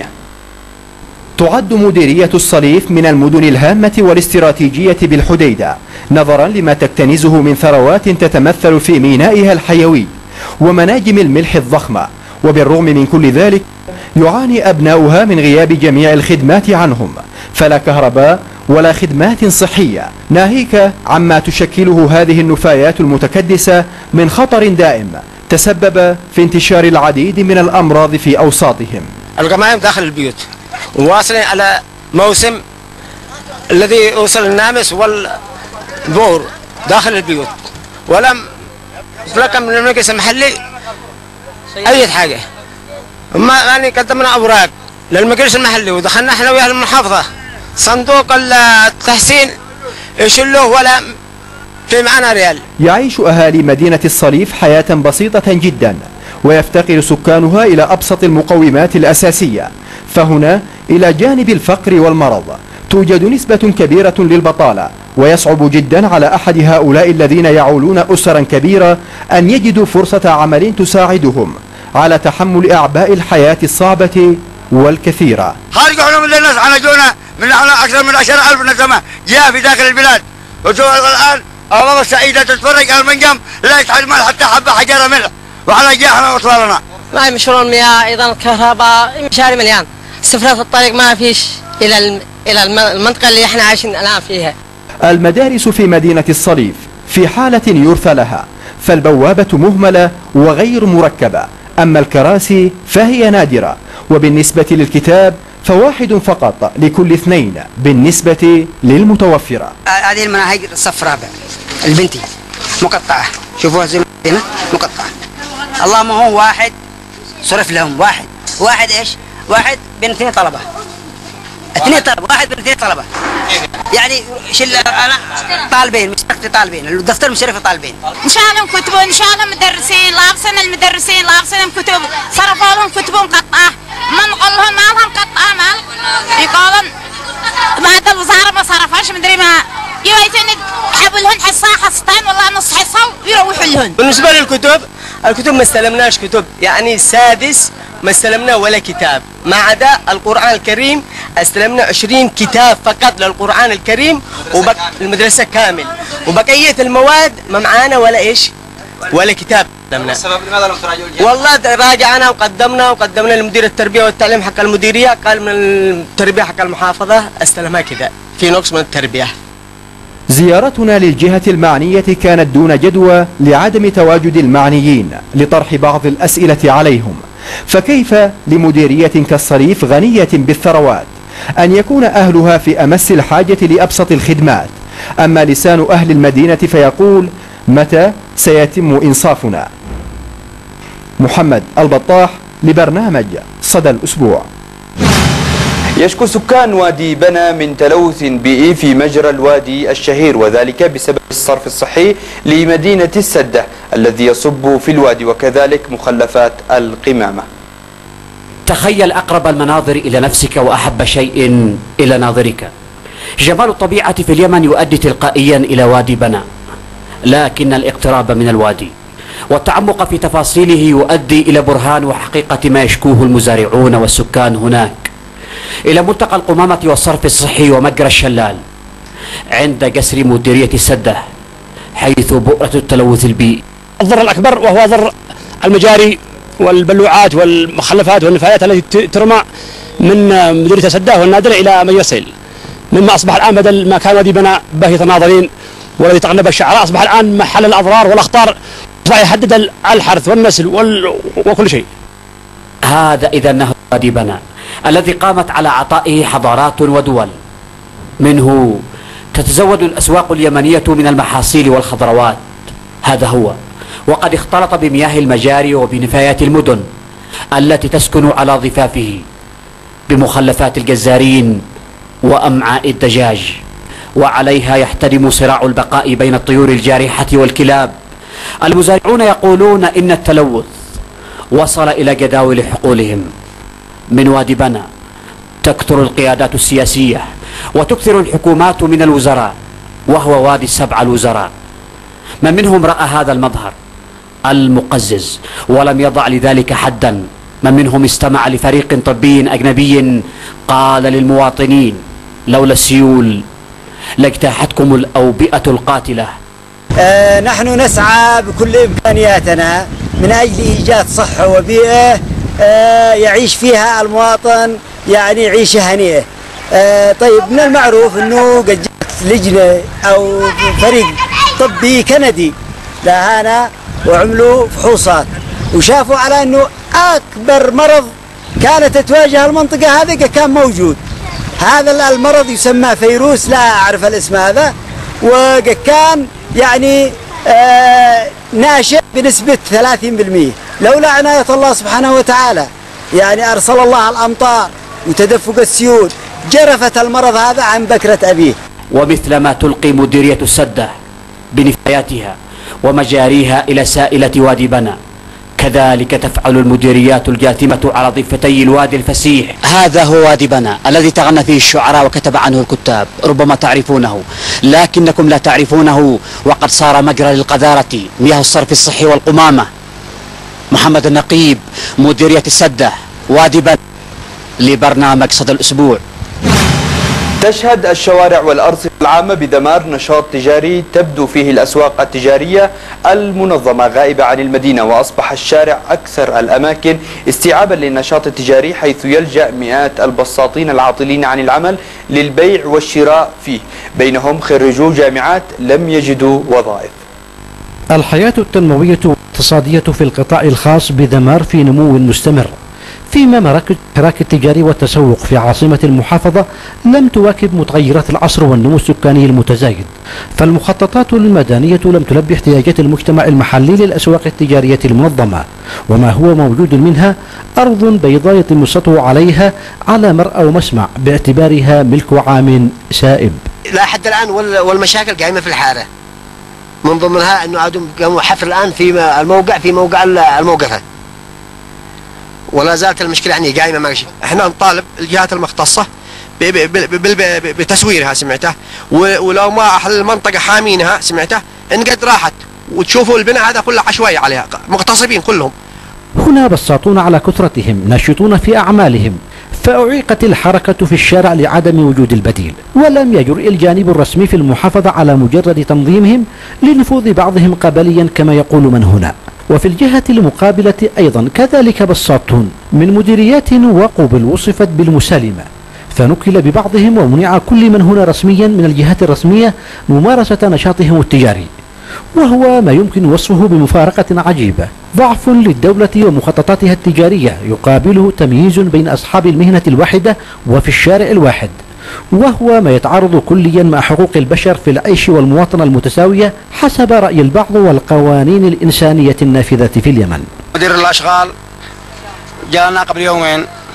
تعد مديرية الصليف من المدن الهامة والاستراتيجية بالحديدة نظرا لما تكتنزه من ثروات تتمثل في مينائها الحيوي ومناجم الملح الضخمة، وبالرغم من كل ذلك يعاني أبناؤها من غياب جميع الخدمات عنهم، فلا كهرباء ولا خدمات صحية، ناهيك عما تشكله هذه النفايات المتكدسة من خطر دائم تسبب في انتشار العديد من الأمراض في أوساطهم. القمائم داخل البيوت وواصلين على موسم الذي يوصل النامس والبور داخل البيوت، ولم يتلقى من المجلس المحلي أي حاجة. ما يعني قدمنا أوراق للمجلس المحلي ودخلنا احنا ويا المحافظة صندوق التحسين يشلوه ولا في معنا ريال. يعيش أهالي مدينة الصليف حياة بسيطة جدا ويفتقر سكانها إلى أبسط المقومات الأساسية، فهنا إلى جانب الفقر والمرض توجد نسبة كبيرة للبطالة، ويصعب جدا على أحد هؤلاء الذين يعولون أسرا كبيرة أن يجدوا فرصة عمل تساعدهم على تحمل أعباء الحياة الصعبة والكثيرة. خارجوا من الناس عالجونا من أكثر من 10,000 نسمة جاء في داخل البلاد، والآن أمام السعيدة تتفرج على المنجم لا يتحمل حتى حبة حجارة ملح، وعلى جاهنا وأطفالنا. معي مشروع المياه، أيضا الكهرباء، مشاري مليان، سفرات الطريق ما فيش إلى المنطقة اللي احنا عايشين الآن فيها. المدارس في مدينة الصليف في حالة يرثى لها، فالبوابة مهملة وغير مركبة، أما الكراسي فهي نادرة، وبالنسبة للكتاب فواحد فقط لكل 2 بالنسبة للمتوفرة. هذه المناهج صف رابع البنتي مقطعة، شوفوها زي هنا مقطعة. اللهم هو واحد صرف لهم واحد ايش؟ واحد بين 2 طلبة، 2 طلبة، واحد بين 2 طلبة، يعني انا طالبين مش طالبين، الدفتر مشرف طالبين. ان شاء الله كتب، ان شاء الله مدرسين، المدرسين لاغسن كتب، صرفوا لهم كتبهم قطعة، من قال لهم ما لهم قطعة مال، يقولون بعد الوزارة ما صرفهاش مدري ما يويتن حبوا لهن حصتين والله نص حصة ويروحوا لهن. بالنسبة للكتب، الكتب ما استلمناش كتب، يعني السادس ما استلمنا ولا كتاب، ما عدا القرآن الكريم استلمنا 20 كتاب فقط للقرآن الكريم المدرسة كامل، وبقية المواد ما معانا ولا كتاب. السبب لماذا لم تراجعوا الجامعة؟ والله راجعنا وقدمنا لمدير التربية والتعليم حق المديرية، قال من التربية حق المحافظة استلمها كذا، في نقص من التربية. زيارتنا للجهة المعنية كانت دون جدوى لعدم تواجد المعنيين لطرح بعض الأسئلة عليهم، فكيف لمديرية كالصليف غنية بالثروات أن يكون أهلها في أمس الحاجة لأبسط الخدمات؟ أما لسان أهل المدينة فيقول: متى سيتم إنصافنا؟ محمد البطاح لبرنامج صدى الأسبوع. يشكو سكان وادي بنا من تلوث بيئي في مجرى الوادي الشهير، وذلك بسبب الصرف الصحي لمدينة السدة الذي يصب في الوادي، وكذلك مخلفات القمامة. تخيل أقرب المناظر إلى نفسك وأحب شيء إلى ناظرك. جمال الطبيعة في اليمن يؤدي تلقائيا إلى وادي بنا، لكن الاقتراب من الوادي والتعمق في تفاصيله يؤدي إلى برهان وحقيقة ما يشكوه المزارعون والسكان هناك، إلى ملتقى القمامة والصرف الصحي ومجرى الشلال عند جسر مديرية السدة، حيث بؤرة التلوث البيئي. الضرر الأكبر وهو ضرر المجاري والبلوعات والمخلفات والنفايات التي ترمى من مديرية السدة والنادرة إلى مجرى السيل، مما أصبح الآن بدل ما كان وادي بنا باهي ناظرين والذي تغنب الشعراء، أصبح الآن محل الأضرار والأخطار، أصبح يهدد الحرث والنسل وكل شيء. هذا إذا نهر وادي بنا الذي قامت على عطائه حضارات ودول، منه تتزود الأسواق اليمنية من المحاصيل والخضروات، هذا هو، وقد اختلط بمياه المجاري وبنفايات المدن التي تسكن على ضفافه، بمخلفات الجزارين وأمعاء الدجاج، وعليها يحتدم صراع البقاء بين الطيور الجارحة والكلاب. المزارعون يقولون إن التلوث وصل إلى جداول حقولهم. من وادي بنا تكثر القيادات السياسية وتكثر الحكومات من الوزراء، وهو وادي السبع الوزراء. من منهم رأى هذا المظهر المقزز ولم يضع لذلك حدا، من منهم استمع لفريق طبي أجنبي قال للمواطنين لولا السيول لاجتاحتكم الأوبئة القاتلة. نحن نسعى بكل إمكانياتنا من أجل إيجاد صحة وبيئة يعيش فيها المواطن، يعني عيشة هنيئة. طيب، من المعروف أنه قد جاءت لجنة أو فريق طبي كندي لهنا وعملوا فحوصات وشافوا على أنه أكبر مرض كانت تواجه المنطقة هذه كان موجود. هذا المرض يسمى فيروس، لا أعرف الاسم هذا، وكان يعني ناشئ بنسبة 30%. لولا عناية الله سبحانه وتعالى، يعني أرسل الله الأمطار وتدفق السيول، جرفت المرض هذا عن بكرة أبيه. ومثلما تلقي مديرية السدة بنفاياتها ومجاريها إلى سائلة وادي بنا، كذلك تفعل المديريات الجاثمة على ضفتي الوادي الفسيح. هذا هو وادي بنا الذي تغنى فيه الشعراء وكتب عنه الكتاب، ربما تعرفونه لكنكم لا تعرفونه، وقد صار مجرى للقذارة، مياه الصرف الصحي والقمامة. محمد النقيب، مديرية السدة، وادي بنا، لبرنامج صدى الأسبوع. تشهد الشوارع والأرصفة العامة بدمار نشاط تجاري تبدو فيه الأسواق التجارية المنظمة غائبة عن المدينة، وأصبح الشارع أكثر الأماكن استيعابا للنشاط التجاري، حيث يلجأ مئات البساطين العاطلين عن العمل للبيع والشراء فيه، بينهم خريجو جامعات لم يجدوا وظائف. الحياة التنموية والاقتصادية في القطاع الخاص بدمار في نمو مستمر، فيما مراكز الحراك التجاري والتسوق في عاصمة المحافظة لم تواكب متغيرات العصر والنمو السكاني المتزايد، فالمخططات المدنية لم تلبي احتياجات المجتمع المحلي للأسواق التجارية المنظمة، وما هو موجود منها أرض بيضاء يتم السطو عليها على مرأى ومسمع باعتبارها ملك عام سائب. لا حد الآن والمشاكل قائمة في الحارة، من ضمنها أنه قاموا حفر الآن في موقع الموقفة، ولا زالت المشكلة يعني قائمة ماشي. احنا نطالب الجهات المختصة بتسويرها، سمعته، ولو ما أهل المنطقة حامينها، سمعته، إن قد راحت وتشوفوا البناء هذا كله عشوائي عليها، مغتصبين كلهم. هنا بساطون على كثرتهم ناشطون في أعمالهم، فأعيقت الحركة في الشارع لعدم وجود البديل، ولم يجرئ الجانب الرسمي في المحافظة على مجرد تنظيمهم لنفوذ بعضهم قبليا كما يقول من هنا. وفي الجهة المقابلة أيضا كذلك بساطون من مديريات وقبل وصفت بالمسالمة، فنكل ببعضهم ومنع كل من هنا رسميا من الجهات الرسمية ممارسة نشاطهم التجاري، وهو ما يمكن وصفه بمفارقة عجيبة، ضعف للدولة ومخططاتها التجارية يقابله تمييز بين أصحاب المهنة الواحدة وفي الشارع الواحد، وهو ما يتعارض كليا مع حقوق البشر في العيش والمواطنة المتساوية حسب رأي البعض والقوانين الإنسانية النافذة في اليمن. مدير الأشغال جاءنا قبل يومين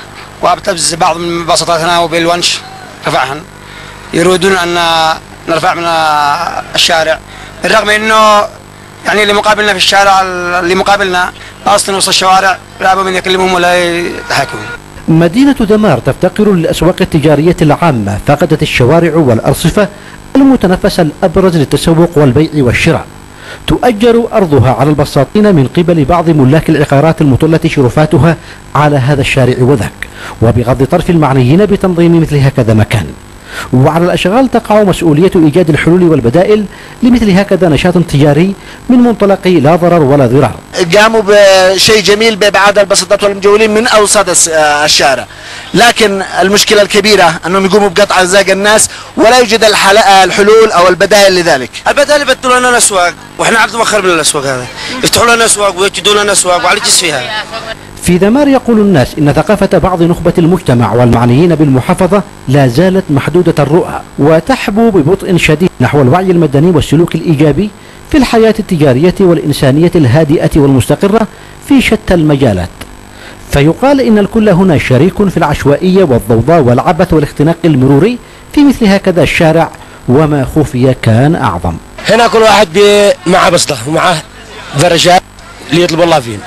وابتز بعض من بساطتنا وبالونش رفعهن. يريدون ان نرفع من الشارع بالرغم انه يعني اللي مقابلنا في الشارع اللي مقابلنا اصلا وسط الشوارع لا من يكلمهم ولا يضحكون. مدينة دمار تفتقر للأسواق التجارية العامة، فقدت الشوارع والأرصفة المتنفس الأبرز للتسوق والبيع والشراء. تؤجر أرضها على البساطين من قبل بعض ملاك العقارات المطلة شرفاتها على هذا الشارع وذاك، وبغض طرف المعنيين بتنظيم مثل هكذا مكان. وعلى الأشغال تقع مسؤولية إيجاد الحلول والبدائل لمثل هكذا نشاط تجاري من منطلق لا ضرر ولا ضرار. قاموا بشيء جميل بإبعاد البساطات والمجولين من أوساط الشارع، لكن المشكلة الكبيرة أنهم يقوموا بقطع أرزاق الناس ولا يوجد الحلول أو البدائل لذلك. البدائل يبدلوا لنا الأسواق، وإحنا عقد مخر من الأسواق هذا، يفتحوا لنا أسواق ويجدوا لنا أسواق وعلى جس فيها. في دمار يقول الناس إن ثقافة بعض نخبة المجتمع والمعنيين بالمحافظة لا زالت محدودة الرؤى، وتحبو ببطء شديد نحو الوعي المدني والسلوك الإيجابي في الحياة التجارية والإنسانية الهادئة والمستقرة في شتى المجالات. فيقال إن الكل هنا شريك في العشوائية والضوضاء والعبث والاختناق المروري في مثل هكذا الشارع، وما خفي كان أعظم. هنا كل واحد معه بسطة ومعه درجات اللي يطلب الله فيهم،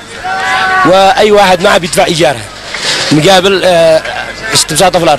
واي واحد معه بيدفع ايجارها مقابل استبساطه في الارض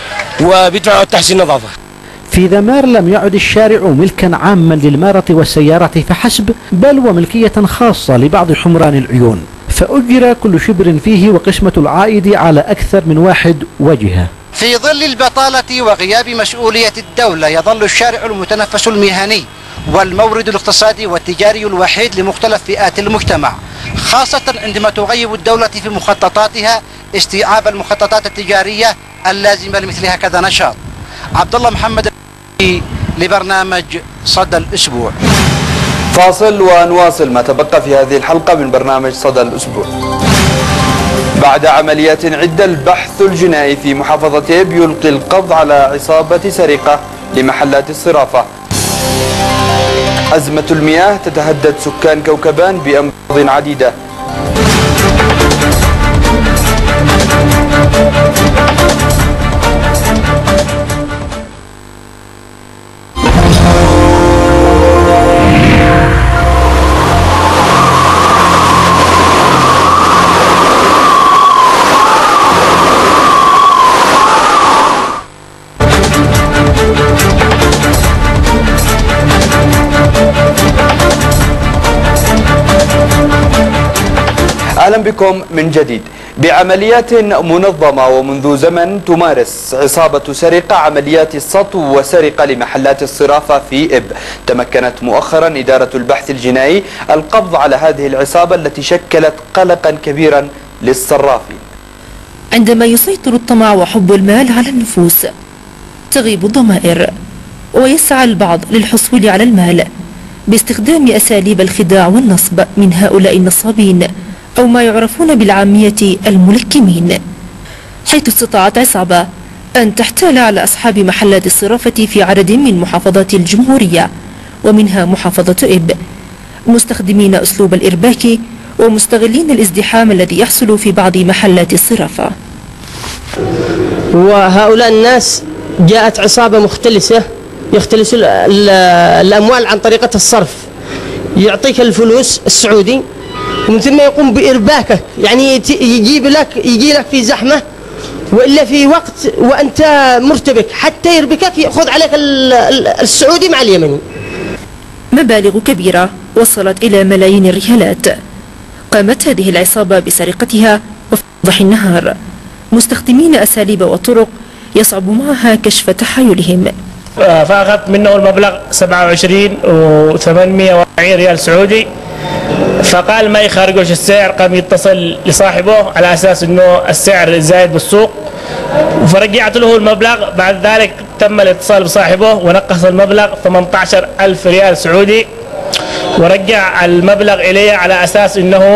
وبيدفع تحسين نظافه. في دمار لم يعد الشارع ملكا عاما للمارة والسيارة فحسب، بل وملكية خاصة لبعض حمران العيون، فأجر كل شبر فيه وقسمة العائد على أكثر من واحد وجهة. في ظل البطالة وغياب مسؤولية الدولة يظل الشارع المتنفس المهني والمورد الاقتصادي والتجاري الوحيد لمختلف فئات المجتمع، خاصة عندما تغيب الدولة في مخططاتها استيعاب المخططات التجارية اللازمة لمثل هكذا نشاط. عبد الله محمد لبرنامج صدى الأسبوع. فاصل ونواصل ما تبقى في هذه الحلقة من برنامج صدى الأسبوع. بعد عمليات عدة، البحث الجنائي في محافظة إب يلقي القبض على عصابة سرقة لمحلات الصرافة. أزمة المياه تتهدد سكان كوكبان بأمراض عديدة. أهلا بكم من جديد. بعمليات منظمة ومنذ زمن تمارس عصابة سرقة عمليات السطو وسرقة لمحلات الصرافة في إب. تمكنت مؤخرا إدارة البحث الجنائي القبض على هذه العصابة التي شكلت قلقا كبيرا للصرافين. عندما يسيطر الطمع وحب المال على النفوس تغيب الضمائر، ويسعى البعض للحصول على المال باستخدام أساليب الخداع والنصب من هؤلاء النصابين أو ما يعرفون بالعامية الملكمين، حيث استطاعت عصابة أن تحتال على أصحاب محلات الصرافة في عدد من محافظات الجمهورية ومنها محافظة إب، مستخدمين أسلوب الإرباك ومستغلين الازدحام الذي يحصل في بعض محلات الصرافة. وهؤلاء الناس جاءت عصابة مختلسة يختلس الأموال عن طريقة الصرف، يعطيك الفلوس السعودي ومن ثم يقوم بإرباكك، يعني يجي لك في زحمة وإلا في وقت وأنت مرتبك حتى يربكك يأخذ عليك السعودي مع اليمني. مبالغ كبيرة وصلت إلى ملايين الريالات قامت هذه العصابة بسرقتها وفي وضح النهار، مستخدمين أساليب وطرق يصعب معها كشف تحايلهم. فأخذت منه المبلغ 27,840 ريال سعودي، فقال ما يخرجوش السعر، قام يتصل لصاحبه على أساس أنه السعر زايد بالسوق، فرجعت له المبلغ. بعد ذلك تم الاتصال بصاحبه ونقص المبلغ 18,000 ريال سعودي، ورجع المبلغ إلي على أساس أنه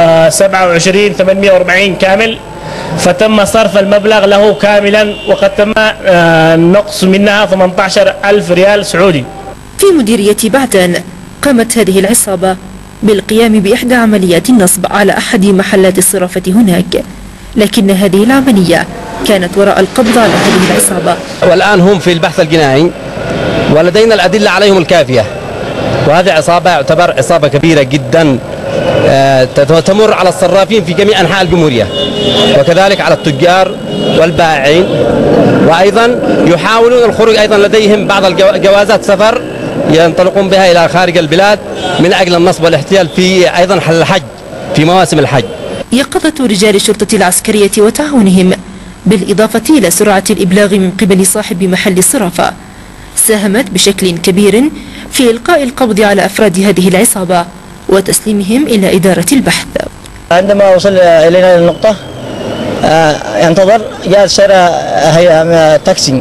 27,840 كامل، فتم صرف المبلغ له كاملا وقد تم النقص منها 18,000 ريال سعودي. في مديرية بعدان قامت هذه العصابة بالقيام بإحدى عمليات النصب على أحد محلات الصرافة هناك، لكن هذه العملية كانت وراء القبض على هذه العصابة. والآن هم في البحث الجنائي ولدينا الأدلة عليهم الكافية، وهذه عصابة يعتبر عصابة كبيرة جدا تمر على الصرافين في جميع أنحاء الجمهورية، وكذلك على التجار والبائعين، وأيضا يحاولون الخروج، أيضا لديهم بعض الجوازات سفر ينطلقون بها إلى خارج البلاد من أجل النصب والاحتيال في أيضا الحج، في مواسم الحج. يقظة رجال الشرطة العسكرية وتعاونهم بالإضافة إلى سرعة الإبلاغ من قبل صاحب محل الصرافة ساهمت بشكل كبير في إلقاء القبض على أفراد هذه العصابة وتسليمهم إلى إدارة البحث. عندما وصل إلينا النقطة ينتظر جاء السيارة هي تاكسي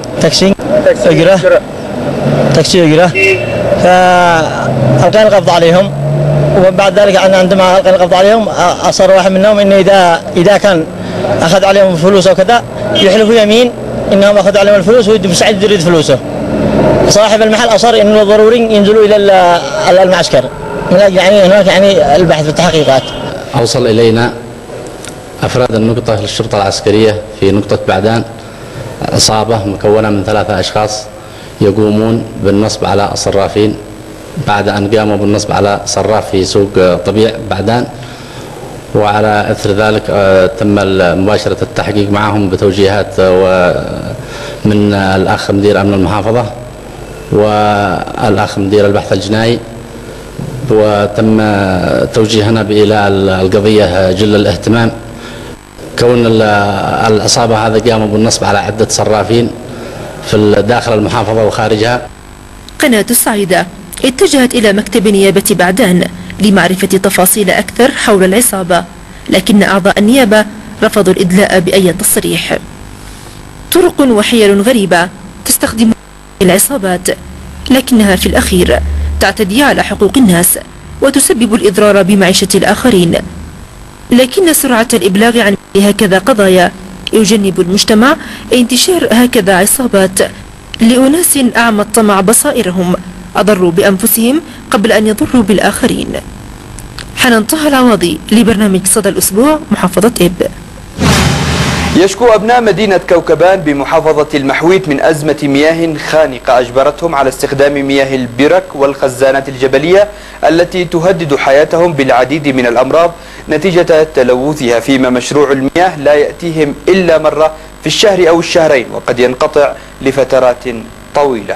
أجرة فألقينا القبض عليهم، وبعد ذلك عندما ألقينا القبض عليهم أصر واحد منهم إن إذا كان أخذ عليهم فلوس أو كذا يحلفوا يمين إنهم أخذوا عليهم الفلوس ومستعد يريد فلوسه. صاحب المحل أصر إنه ضروري ينزلوا إلى المعسكر من أجل يعني هناك يعني البحث في التحقيقات. أوصل إلينا أفراد النقطة للشرطة العسكرية في نقطة بعدان عصابة مكونة من 3 أشخاص يقومون بالنصب على الصرافين بعد أن قاموا بالنصب على صراف في سوق طبيع بعدان، وعلى أثر ذلك تم مباشرة التحقيق معهم بتوجيهات من الأخ مدير أمن المحافظة والأخ مدير البحث الجنائي، وتم توجيهنا بإيلاء القضية جل الاهتمام كون العصابة هذا قاموا بالنصب على عدة صرافين في داخل المحافظة وخارجها. قناة الصعيدة اتجهت إلى مكتب نيابة بعدان لمعرفة تفاصيل أكثر حول العصابة، لكن أعضاء النيابة رفضوا الإدلاء بأي تصريح. طرق وحيل غريبة تستخدم العصابات، لكنها في الأخير تعتدي على حقوق الناس وتسبب الإضرار بمعيشة الآخرين، لكن سرعة الإبلاغ عن هكذا قضايا يجنب المجتمع انتشار هكذا عصابات لأناس أعمى الطمع بصائرهم أضروا بأنفسهم قبل أن يضروا بالآخرين. حنان طه العواضي لبرنامج صدى الأسبوع، محافظة إب. يشكو أبناء مدينة كوكبان بمحافظة المحويت من أزمة مياه خانقة أجبرتهم على استخدام مياه البرك والخزانات الجبلية التي تهدد حياتهم بالعديد من الأمراض نتيجة تلوثها، فيما مشروع المياه لا يأتيهم إلا مرة في الشهر أو الشهرين وقد ينقطع لفترات طويلة.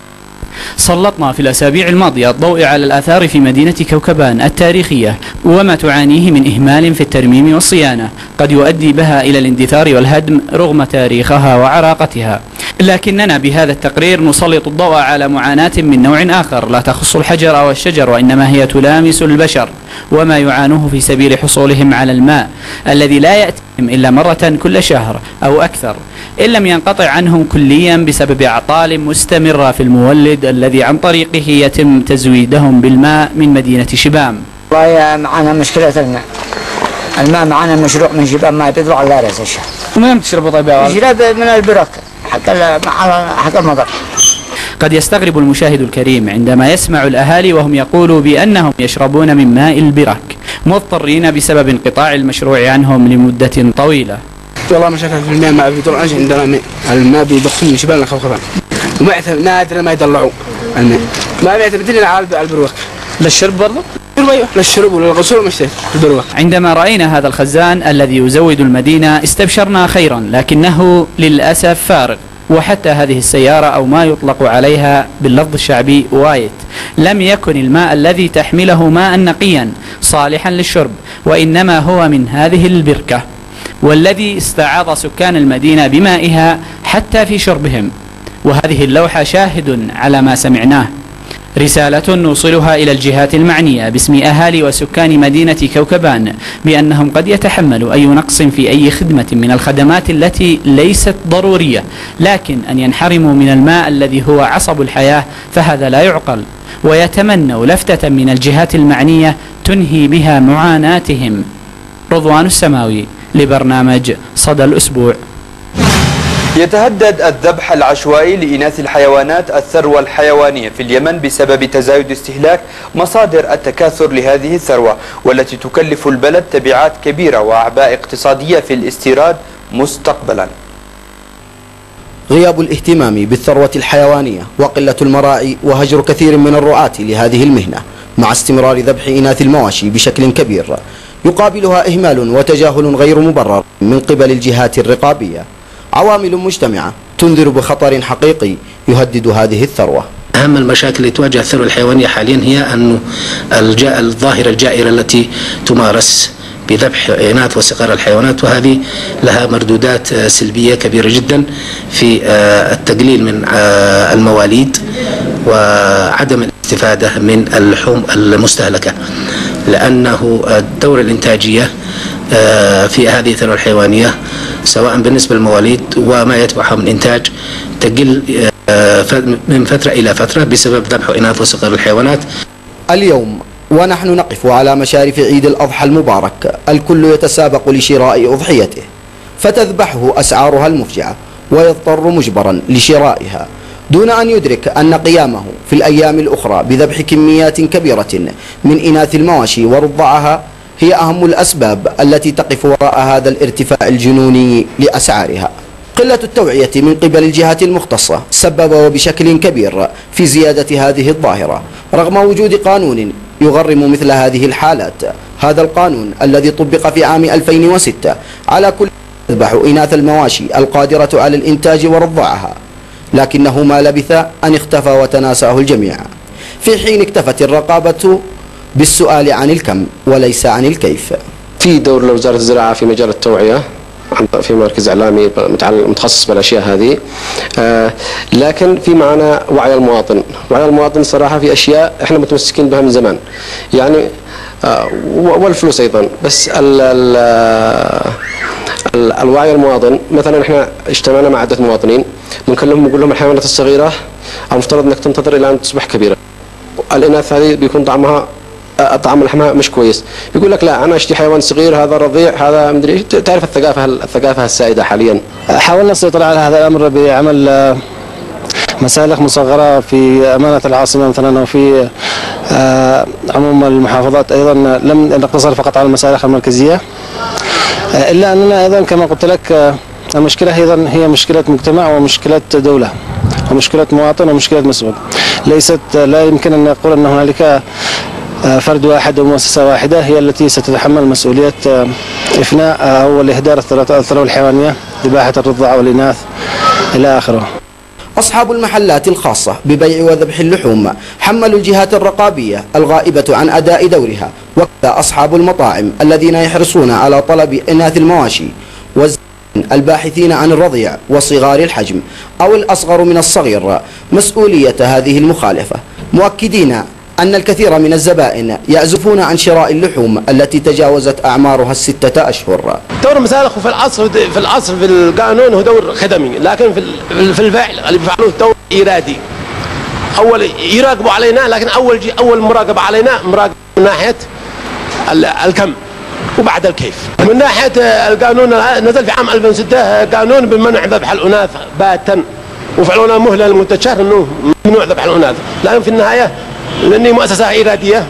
سلطنا في الأسابيع الماضية الضوء على الآثار في مدينة كوكبان التاريخية وما تعانيه من إهمال في الترميم والصيانة قد يؤدي بها إلى الاندثار والهدم رغم تاريخها وعراقتها. لكننا بهذا التقرير نسلط الضوء على معاناة من نوع آخر لا تخص الحجر أو الشجر، وإنما هي تلامس البشر وما يعانوه في سبيل حصولهم على الماء الذي لا يأتيهم إلا مرة كل شهر أو أكثر، إن لم ينقطع عنهم كليا بسبب أعطال مستمرة في المولد الذي عن طريقه يتم تزويدهم بالماء من مدينة شبام. والله معنا مشكلة الماء معنا مشروع من شبام ما بيطلع على رأس الشهر. ومن تشربوا طيب يا نشرب من البرك حق المطر. قد يستغرب المشاهد الكريم عندما يسمع الأهالي وهم يقولوا بأنهم يشربون من ماء البرك مضطرين بسبب انقطاع المشروع عنهم لمدة طويلة. والله مشاكل في الماء ما بيطلعش عندنا ماء، الماء بيضخم من شبالنا كوكبان وما نادر ما يطلعوا الماء، ما بيعتمدين على البروك للشرب برضه، للشرب وللغسول والمشي البروك. عندما رأينا هذا الخزان الذي يزود المدينة استبشرنا خيرا، لكنه للأسف فارغ، وحتى هذه السيارة أو ما يطلق عليها باللفظ الشعبي وايت لم يكن الماء الذي تحمله ماء نقيا صالحا للشرب، وإنما هو من هذه البركة، والذي استعاض سكان المدينة بمائها حتى في شربهم. وهذه اللوحة شاهد على ما سمعناه. رسالة نوصلها إلى الجهات المعنية باسم أهالي وسكان مدينة كوكبان بأنهم قد يتحملوا أي نقص في أي خدمة من الخدمات التي ليست ضرورية، لكن أن ينحرموا من الماء الذي هو عصب الحياة فهذا لا يعقل، ويتمنوا لفتة من الجهات المعنية تنهي بها معاناتهم. رضوان السماوي لبرنامج صدى الأسبوع. يتهدد الذبح العشوائي لإناث الحيوانات الثروة الحيوانية في اليمن بسبب تزايد استهلاك مصادر التكاثر لهذه الثروة، والتي تكلف البلد تبعات كبيرة وأعباء اقتصادية في الاستيراد مستقبلا. غياب الاهتمام بالثروة الحيوانية وقلة المراعي وهجر كثير من الرعاة لهذه المهنة مع استمرار ذبح إناث المواشي بشكل كبير يقابلها إهمال وتجاهل غير مبرر من قبل الجهات الرقابية، عوامل مجتمعة تنذر بخطر حقيقي يهدد هذه الثروة. أهم المشاكل اللي تواجه الثروة الحيوانية حاليا هي أن الظاهرة الجائرة التي تمارس بذبح إناث وصغار الحيوانات، وهذه لها مردودات سلبية كبيرة جدا في التقليل من المواليد وعدم الاستفادة من اللحوم المستهلكة، لأنه الدورة الإنتاجية في هذه الثروة الحيوانية سواء بالنسبة للمواليد وما يتبعها من إنتاج تقل من فترة إلى فترة بسبب ذبح إناث وصغار الحيوانات. اليوم ونحن نقف على مشارف عيد الأضحى المبارك، الكل يتسابق لشراء أضحيته، فتذبحه أسعارها المفجعة ويضطر مجبرا لشرائها دون أن يدرك أن قيامه في الأيام الأخرى بذبح كميات كبيرة من إناث المواشي ورضعها هي أهم الأسباب التي تقف وراء هذا الارتفاع الجنوني لأسعارها. قلة التوعية من قبل الجهات المختصة سبب بشكل كبير في زيادة هذه الظاهرة رغم وجود قانون يغرم مثل هذه الحالات. هذا القانون الذي طبق في عام 2006 على كل يذبح إناث المواشي القادرة على الإنتاج ورضعها، لكنه ما لبث أن اختفى وتناساه الجميع، في حين اكتفت الرقابة بالسؤال عن الكم وليس عن الكيف. في دور لوزارة الزراعة في مجال التوعية في مركز إعلامي متخصص بالأشياء هذه، لكن في معنا وعي المواطن. وعي المواطن صراحة في أشياء إحنا متمسكين بها من زمان، يعني والفلوس أيضا، بس الوعي المواطن. مثلا إحنا اجتمعنا مع عدة مواطنين بنكلمهم نقول لهم الحيوانات الصغيرة المفترض أنك تنتظر إلى أن تصبح كبيرة، الإناث هذه بيكون طعم لحمها مش كويس، يقول لك لا أنا أشتري حيوان صغير، هذا رضيع، هذا مدري إيش. تعرف الثقافة السائدة حاليا. حاولنا السيطرة على هذا الأمر بعمل مسالخ مصغرة في أمانة العاصمة مثلا وفي عموم المحافظات، أيضا لم نقتصر فقط على المسالخ المركزية، إلا أننا أيضا كما قلت لك المشكلة أيضا هي مشكلة مجتمع ومشكلة دولة ومشكلة مواطن ومشكلة مسؤول، لا يمكن أن نقول أن هنالك فرد واحد ومؤسسة واحدة هي التي ستتحمل مسؤولية إفناء أو الإهدار الثروة الحيوانية، ذباحة الرضع والإناث إلى آخره. أصحاب المحلات الخاصة ببيع وذبح اللحوم حملوا الجهات الرقابية الغائبة عن أداء دورها، وكذا أصحاب المطاعم الذين يحرصون على طلب إناث المواشي الباحثين عن الرضيع وصغار الحجم أو الأصغر من الصغير مسؤولية هذه المخالفة، مؤكدين أن الكثير من الزبائن يعزفون عن شراء اللحوم التي تجاوزت أعمارها 6 أشهر. دور المسالخ في الأصل في القانون هو دور خدمي، لكن في الفعل اللي بيفعلوه دور إيرادي. أول يراقبوا علينا، لكن أول مراقبة علينا مراقبة من ناحية الكم وبعد الكيف. من ناحية القانون نزل في عام 2006 قانون بمنع ذبح الأناث باتا، وفعلونا مهلة لمدة شهر أنه ممنوع ذبح الأناث، لكن في النهاية لأني مؤسسة إيرادية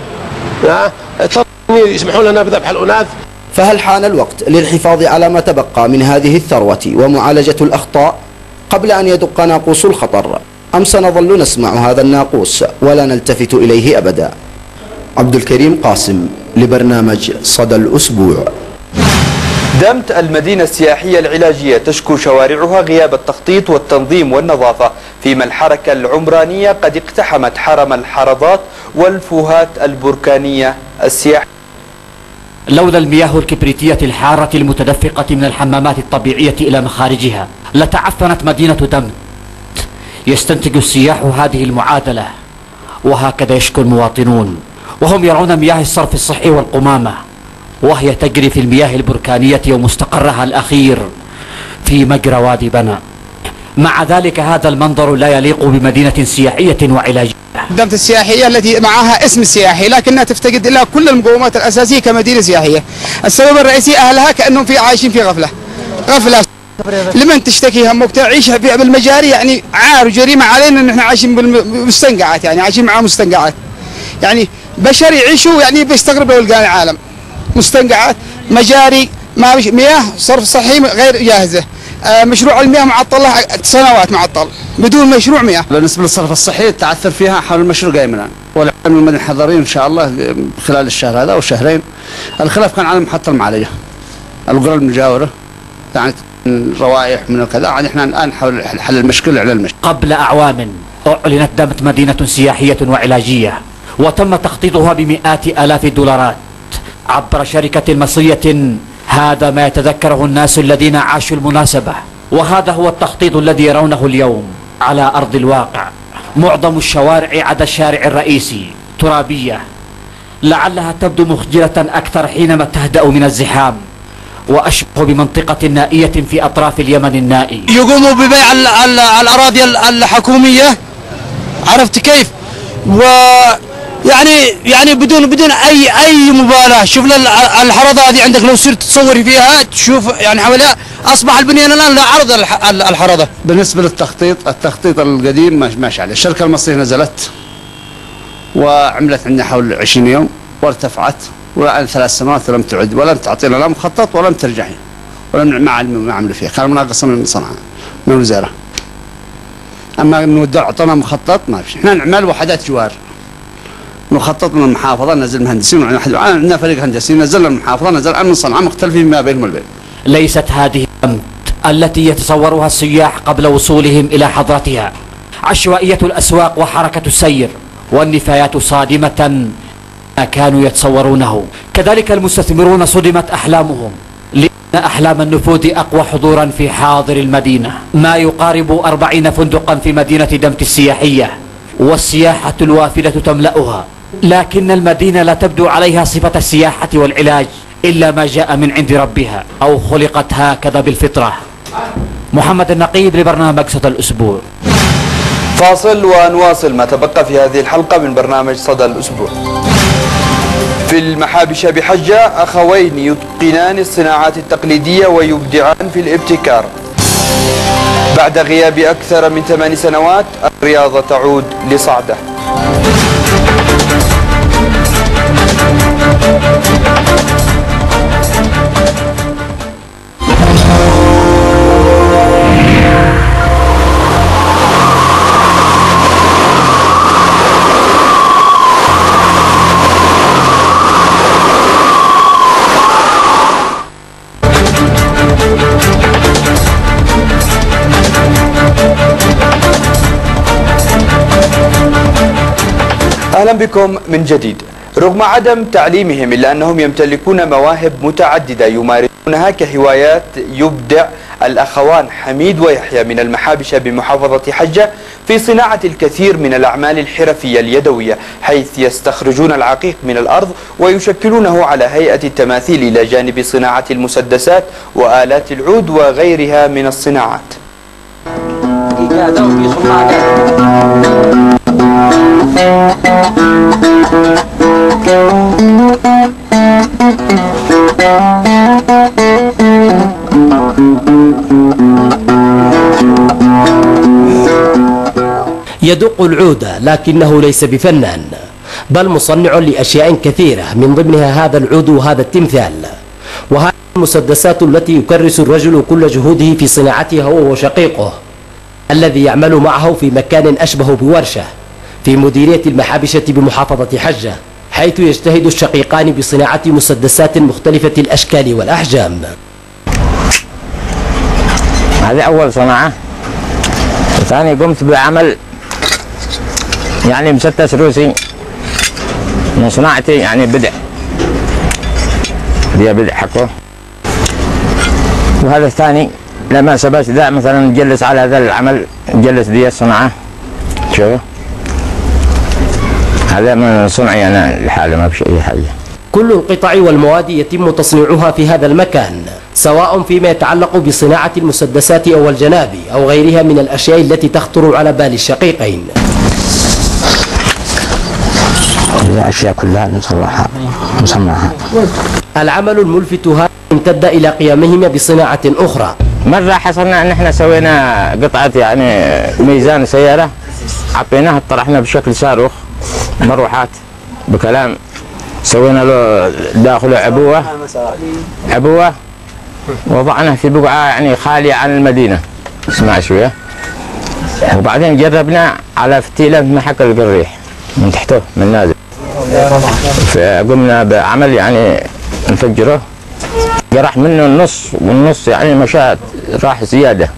يسمحون لنا بذبح الأناث. فهل حان الوقت للحفاظ على ما تبقى من هذه الثروة ومعالجة الأخطاء قبل أن يدق ناقوس الخطر، أم سنظل نسمع هذا الناقوس ولا نلتفت إليه أبدا؟ عبد الكريم قاسم لبرنامج صدى الأسبوع. دمت المدينة السياحية العلاجية تشكو شوارعها غياب التخطيط والتنظيم والنظافة، فيما الحركة العمرانية قد اقتحمت حرم الحرضات والفوهات البركانية السياحية. لولا المياه الكبريتية الحارة المتدفقة من الحمامات الطبيعية إلى مخارجها لتعفنت مدينة دمت. يستنتج السياح هذه المعادلة، وهكذا يشكو المواطنون وهم يرون مياه الصرف الصحي والقمامة وهي تجري في المياه البركانية ومستقرها الأخير في مجرى وادي بنا. مع ذلك هذا المنظر لا يليق بمدينة سياحية وعلاجية. دمت السياحية التي معها اسم سياحي لكنها تفتقد إلى كل المقومات الأساسية كمدينة سياحية. السبب الرئيسي أهلها كأنهم عايشين في غفلة لمن تشتكيها تعيشها بالمجاري يعني عار وجريمه علينا ان احنا عايشين بالمستنقعات، يعني عايشين مع مستنقعات، يعني بشر يعيشوا يعني بيستغرب لو يلقى العالم مستنقعات، مجاري ما مياه صرف صحي غير جاهزه، مشروع المياه معطل له سنوات معطل بدون مشروع مياه. بالنسبه للصرف الصحي تعثر فيها حول المشروع قائما، والعالم المدني الحضري ان شاء الله خلال الشهر هذا او شهرين. الخلاف كان على محطه المعاليه القرى المجاوره، يعني الروائح من كذا، يعني احنا الان نحاول حل المشكله على المشكله. قبل أعوام أعلنت دامت مدينة سياحية وعلاجية وتم تخطيطها بمئات آلاف الدولارات عبر شركة مصرية. هذا ما يتذكره الناس الذين عاشوا المناسبة، وهذا هو التخطيط الذي يرونه اليوم على أرض الواقع. معظم الشوارع عدا الشارع الرئيسي ترابية، لعلها تبدو مخجلة أكثر حينما تهدأ من الزحام، وأشبه بمنطقة نائية في أطراف اليمن النائي. يقوموا ببيع الأراضي الحكومية، عرفت كيف؟ يعني بدون أي مبالاة. شوف الحرضة هذه عندك لو صرت تصوري فيها تشوف يعني حواليها أصبح البنيان الآن لا عرض الحرضة. بالنسبة التخطيط القديم ماشي عليه. الشركة المصرية نزلت وعملت عندنا حول 20 يوم وارتفعت، والآن 3 سنوات ولم تعد ولم تعطينا لا مخطط ولم ترجعي ما عملوا فيه. كان مناقصة من صنعاء من الوزارة، أما نودع أعطونا مخطط ما فيش. احنا نعمل وحدات جوار، نخطط من المحافظة، نزل مهندسين، عندنا فريق هندسي نزل المحافظة، نزل من صنعاء، مختلفين ما بينهم البين. ليست هذه التي يتصورها السياح قبل وصولهم إلى حضرتها. عشوائية الأسواق وحركة السير والنفايات صادمة ما كانوا يتصورونه. كذلك المستثمرون صدمت أحلامهم، لأن أحلام النفوذ أقوى حضورا في حاضر المدينة. ما يقارب 40 فندقا في مدينة دمت السياحية، والسياحة الوافدة تملأها، لكن المدينة لا تبدو عليها صفة السياحة والعلاج إلا ما جاء من عند ربها أو خلقت هكذا بالفطرة. محمد النقيب لبرنامج صدى الأسبوع. فاصل ونواصل ما تبقى في هذه الحلقة من برنامج صدى الأسبوع. في المحابش بحجة أخوين يتقنان الصناعات التقليدية ويبدعان في الابتكار. بعد غياب أكثر من 8 سنوات الرياضة تعود لصعده. أهلا بكم من جديد. رغم عدم تعليمهم إلا أنهم يمتلكون مواهب متعددة يمارسونها كهوايات. يبدع الأخوان حميد ويحيى من المحابشة بمحافظة حجة في صناعة الكثير من الأعمال الحرفية اليدوية، حيث يستخرجون العقيق من الأرض ويشكلونه على هيئة التماثيل، إلى جانب صناعة المسدسات وآلات العود وغيرها من الصناعات. يدق العود لكنه ليس بفنان، بل مصنع لأشياء كثيرة، من ضمنها هذا العود وهذا التمثال. وهذه المسدسات التي يكرس الرجل كل جهوده في صناعتها هو وشقيقه الذي يعمل معه في مكان أشبه بورشة في مديرية المحابشة بمحافظة حجة، حيث يجتهد الشقيقان بصناعة مسدسات مختلفة الأشكال والأحجام. هذه أول صناعة. ثاني قمت بعمل يعني مسدس روسي من صناعتي، يعني بدع هي بدع حقه. وهذا الثاني لما سبت ذا مثلا نجلس على هذا العمل، نجلس ذي الصناعة. شوفوا هذا من صنعي أنا لحالي، ما في أي حاجة. كل القطع والمواد يتم تصنيعها في هذا المكان، سواء فيما يتعلق بصناعة المسدسات أو الجنابي أو غيرها من الأشياء التي تخطر على بال الشقيقين. الأشياء كلها مصنعها. العمل الملفت هذا امتد إلى قيامهما بصناعة أخرى، مرة حصلنا ان احنا سوينا قطعة يعني ميزان سيارة، عطيناها طرحنا بشكل صاروخ مروحات بكلام، سوينا له داخله عبوة وضعناه في بقعة يعني خالية عن المدينة، اسمع شوية، وبعدين جربنا على فتيلة في محك القريح من تحته من نازل، فقمنا بعمل يعني نفجره، جرح منه النص والنص يعني مشى راح زيادة،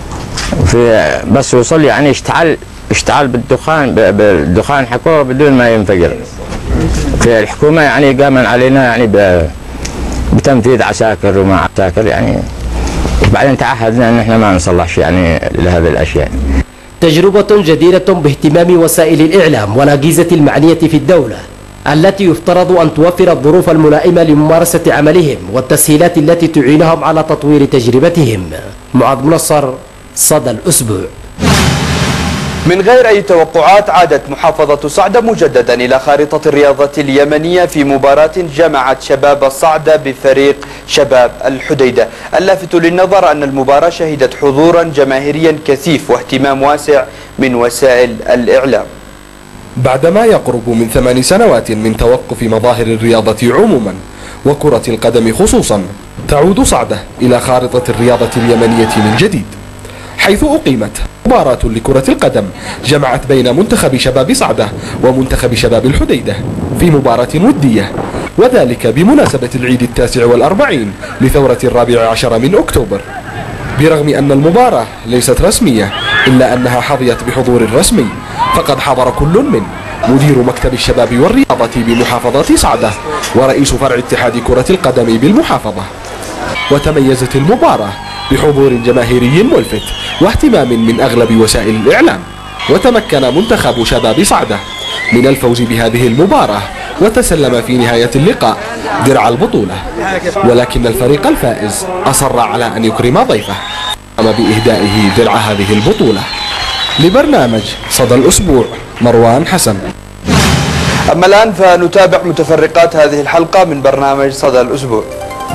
بس وصل يعني اشتعل بالدخان حكوه بدون ما ينفجر. في الحكومة يعني قامن علينا يعني بتنفيذ عساكر وما عساكر يعني، وبعدين تعهدنا ان احنا ما نصلحش يعني لهذه الاشياء. تجربة جديرة باهتمام وسائل الإعلام والأجهزة المعنية في الدولة، التي يفترض أن توفر الظروف الملائمة لممارسة عملهم والتسهيلات التي تعينهم على تطوير تجربتهم. معاذ منصر، صدى الأسبوع. من غير أي توقعات عادت محافظة صعدة مجددا إلى خارطة الرياضة اليمنية في مباراة جمعت شباب صعدة بفريق شباب الحديدة. اللافت للنظر أن المباراة شهدت حضورا جماهيريا كثيف واهتمام واسع من وسائل الإعلام. بعدما يقرب من 8 سنوات من توقف مظاهر الرياضة عموما وكرة القدم خصوصا، تعود صعدة إلى خارطة الرياضة اليمنية من جديد، حيث أقيمت مباراة لكرة القدم جمعت بين منتخب شباب صعدة ومنتخب شباب الحديدة في مباراة ودية، وذلك بمناسبة العيد 49 لثورة 14 من أكتوبر. برغم أن المباراة ليست رسمية إلا أنها حظيت بحضور رسمي، فقد حضر كل من مدير مكتب الشباب والرياضة بمحافظة صعدة ورئيس فرع اتحاد كرة القدم بالمحافظة. وتميزت المباراة بحضور جماهيري ملفت واهتمام من أغلب وسائل الإعلام، وتمكن منتخب شباب صعدة من الفوز بهذه المباراة وتسلم في نهاية اللقاء درع البطولة، ولكن الفريق الفائز أصر على أن يكرم ضيفه قام بإهدائه درع هذه البطولة. لبرنامج صدى الأسبوع، مروان حسن. أما الآن فنتابع متفرقات هذه الحلقة من برنامج صدى الأسبوع.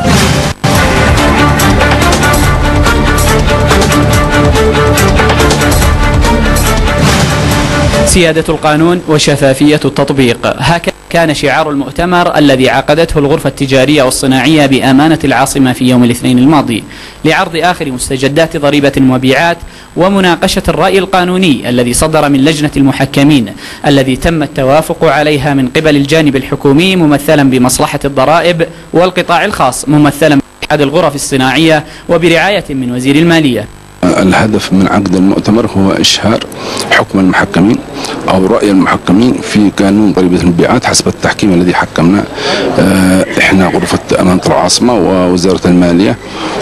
سيادة القانون وشفافية التطبيق، هكذا كان شعار المؤتمر الذي عقدته الغرفة التجارية والصناعية بأمانة العاصمة في يوم الاثنين الماضي لعرض آخر مستجدات ضريبة المبيعات ومناقشة الرأي القانوني الذي صدر من لجنة المحكمين الذي تم التوافق عليها من قبل الجانب الحكومي ممثلا بمصلحة الضرائب والقطاع الخاص ممثلا بأحد الغرف الصناعية وبرعاية من وزير المالية. الهدف من عقد المؤتمر هو إشهار حكم المحكمين أو رأي المحكمين في قانون ضريبة المبيعات حسب التحكيم الذي حكمنا إحنا غرفة أمانة العاصمة ووزارة المالية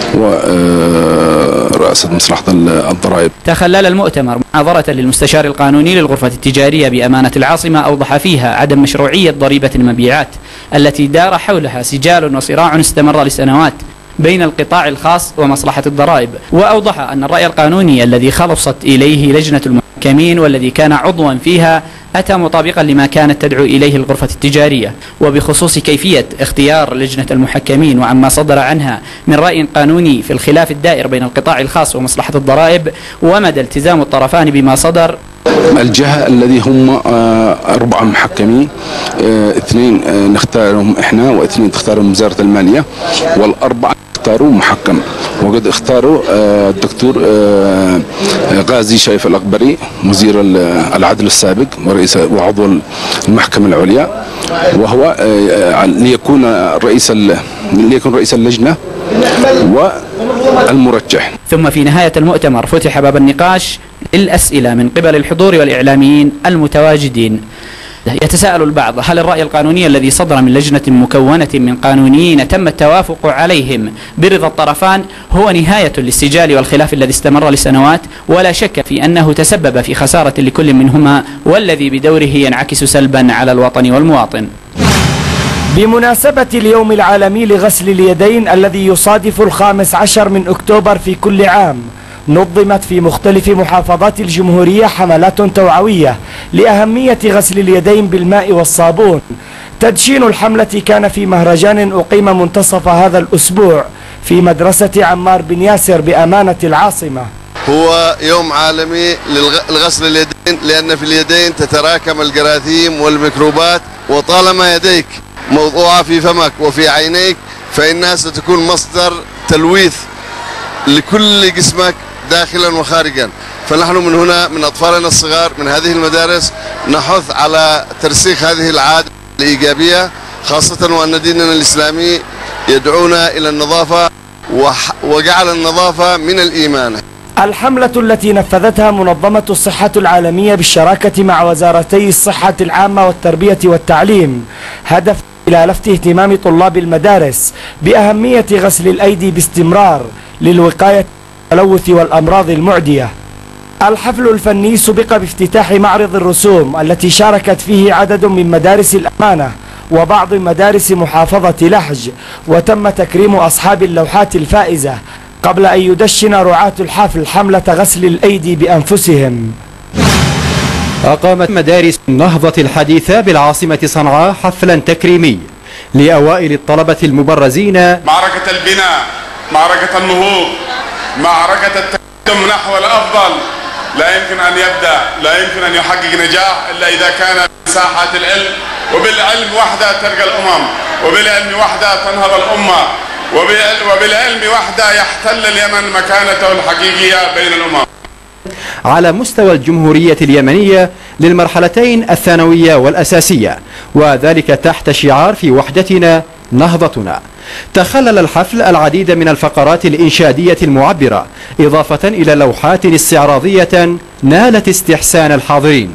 ورئاسة مصلحة الضرائب. تخلل المؤتمر محاضرة للمستشار القانوني للغرفة التجارية بأمانة العاصمة أوضح فيها عدم مشروعية ضريبة المبيعات التي دار حولها سجال وصراع استمر لسنوات بين القطاع الخاص ومصلحة الضرائب، وأوضح أن الرأي القانوني الذي خلصت إليه لجنة المحكمين والذي كان عضوا فيها أتى مطابقا لما كانت تدعو إليه الغرفة التجارية، وبخصوص كيفية اختيار لجنة المحكمين وعما صدر عنها من رأي قانوني في الخلاف الدائر بين القطاع الخاص ومصلحة الضرائب ومدى التزام الطرفان بما صدر. الجهة الذي هم 4 محكمين، 2 نختارهم احنا و2 تختارهم وزارة المالية، وال4 اختاروا محكم، وقد اختاروا الدكتور غازي شايف الأكبري وزير العدل السابق ورئيس وعضو المحكمة العليا، وهو ليكون رئيس اللجنة والمرجح. ثم في نهاية المؤتمر فتح باب النقاش للأسئلة من قبل الحضور والإعلاميين المتواجدين. يتساءل البعض: هل الرأي القانوني الذي صدر من لجنة مكونة من قانونيين تم التوافق عليهم برضا الطرفان هو نهاية للسجال والخلاف الذي استمر لسنوات؟ ولا شك في أنه تسبب في خسارة لكل منهما، والذي بدوره ينعكس سلبا على الوطن والمواطن. بمناسبة اليوم العالمي لغسل اليدين الذي يصادف 15 من أكتوبر في كل عام، نظمت في مختلف محافظات الجمهورية حملات توعوية لأهمية غسل اليدين بالماء والصابون. تدشين الحملة كان في مهرجان أقيم منتصف هذا الأسبوع في مدرسة عمار بن ياسر بأمانة العاصمة. هو يوم عالمي لغسل اليدين، لأن في اليدين تتراكم الجراثيم والميكروبات، وطالما يديك موضوعة في فمك وفي عينيك فإنها ستكون مصدر تلويث لكل جسمك داخلا وخارجا. فنحن من هنا من أطفالنا الصغار من هذه المدارس نحث على ترسيخ هذه العادة الإيجابية، خاصة وأن ديننا الإسلامي يدعونا إلى النظافة وجعل النظافة من الإيمان. الحملة التي نفذتها منظمة الصحة العالمية بالشراكة مع وزارتي الصحة العامة والتربية والتعليم هدف إلى لفت اهتمام طلاب المدارس بأهمية غسل الأيدي باستمرار للوقاية من التلوث والأمراض المعدية. الحفل الفني سبق بافتتاح معرض الرسوم التي شاركت فيه عدد من مدارس الأمانة وبعض مدارس محافظة لحج، وتم تكريم أصحاب اللوحات الفائزة قبل أن يدشن رعاة الحفل حملة غسل الأيدي بأنفسهم. أقامت مدارس النهضة الحديثة بالعاصمة صنعاء حفلا تكريمي لأوائل الطلبة المبرزين. معركة البناء، معركة النهوض، معركة التقدم نحو الأفضل لا يمكن أن يبدأ، لا يمكن أن يحقق نجاح إلا إذا كان بساحة العلم، وبالعلم وحده ترقى الأمم، وبالعلم وحده تنهض الأمة، وبالعلم وحده يحتل اليمن مكانته الحقيقية بين الأمم. على مستوى الجمهورية اليمنية للمرحلتين الثانوية والأساسية، وذلك تحت شعار في وحدتنا نهضتنا. تخلل الحفل العديد من الفقرات الإنشادية المعبرة، إضافة إلى لوحات استعراضية نالت استحسان الحاضرين.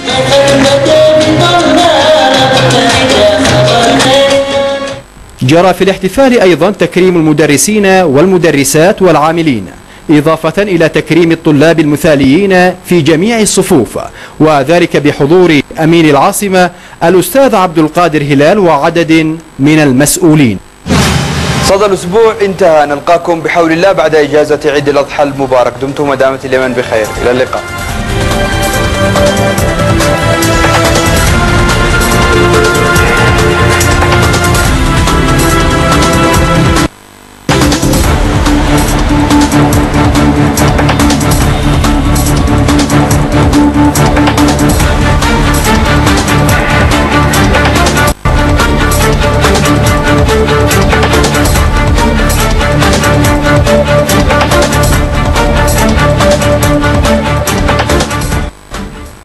جرى في الاحتفال أيضا تكريم المدرسين والمدرسات والعاملين، إضافة إلى تكريم الطلاب المثاليين في جميع الصفوف، وذلك بحضور أمين العاصمة الأستاذ عبد القادر هلال وعدد من المسؤولين. صدى الأسبوع انتهى، نلقاكم بحول الله بعد إجازة عيد الأضحى المبارك. دمتم ودامت اليمن بخير، إلى اللقاء.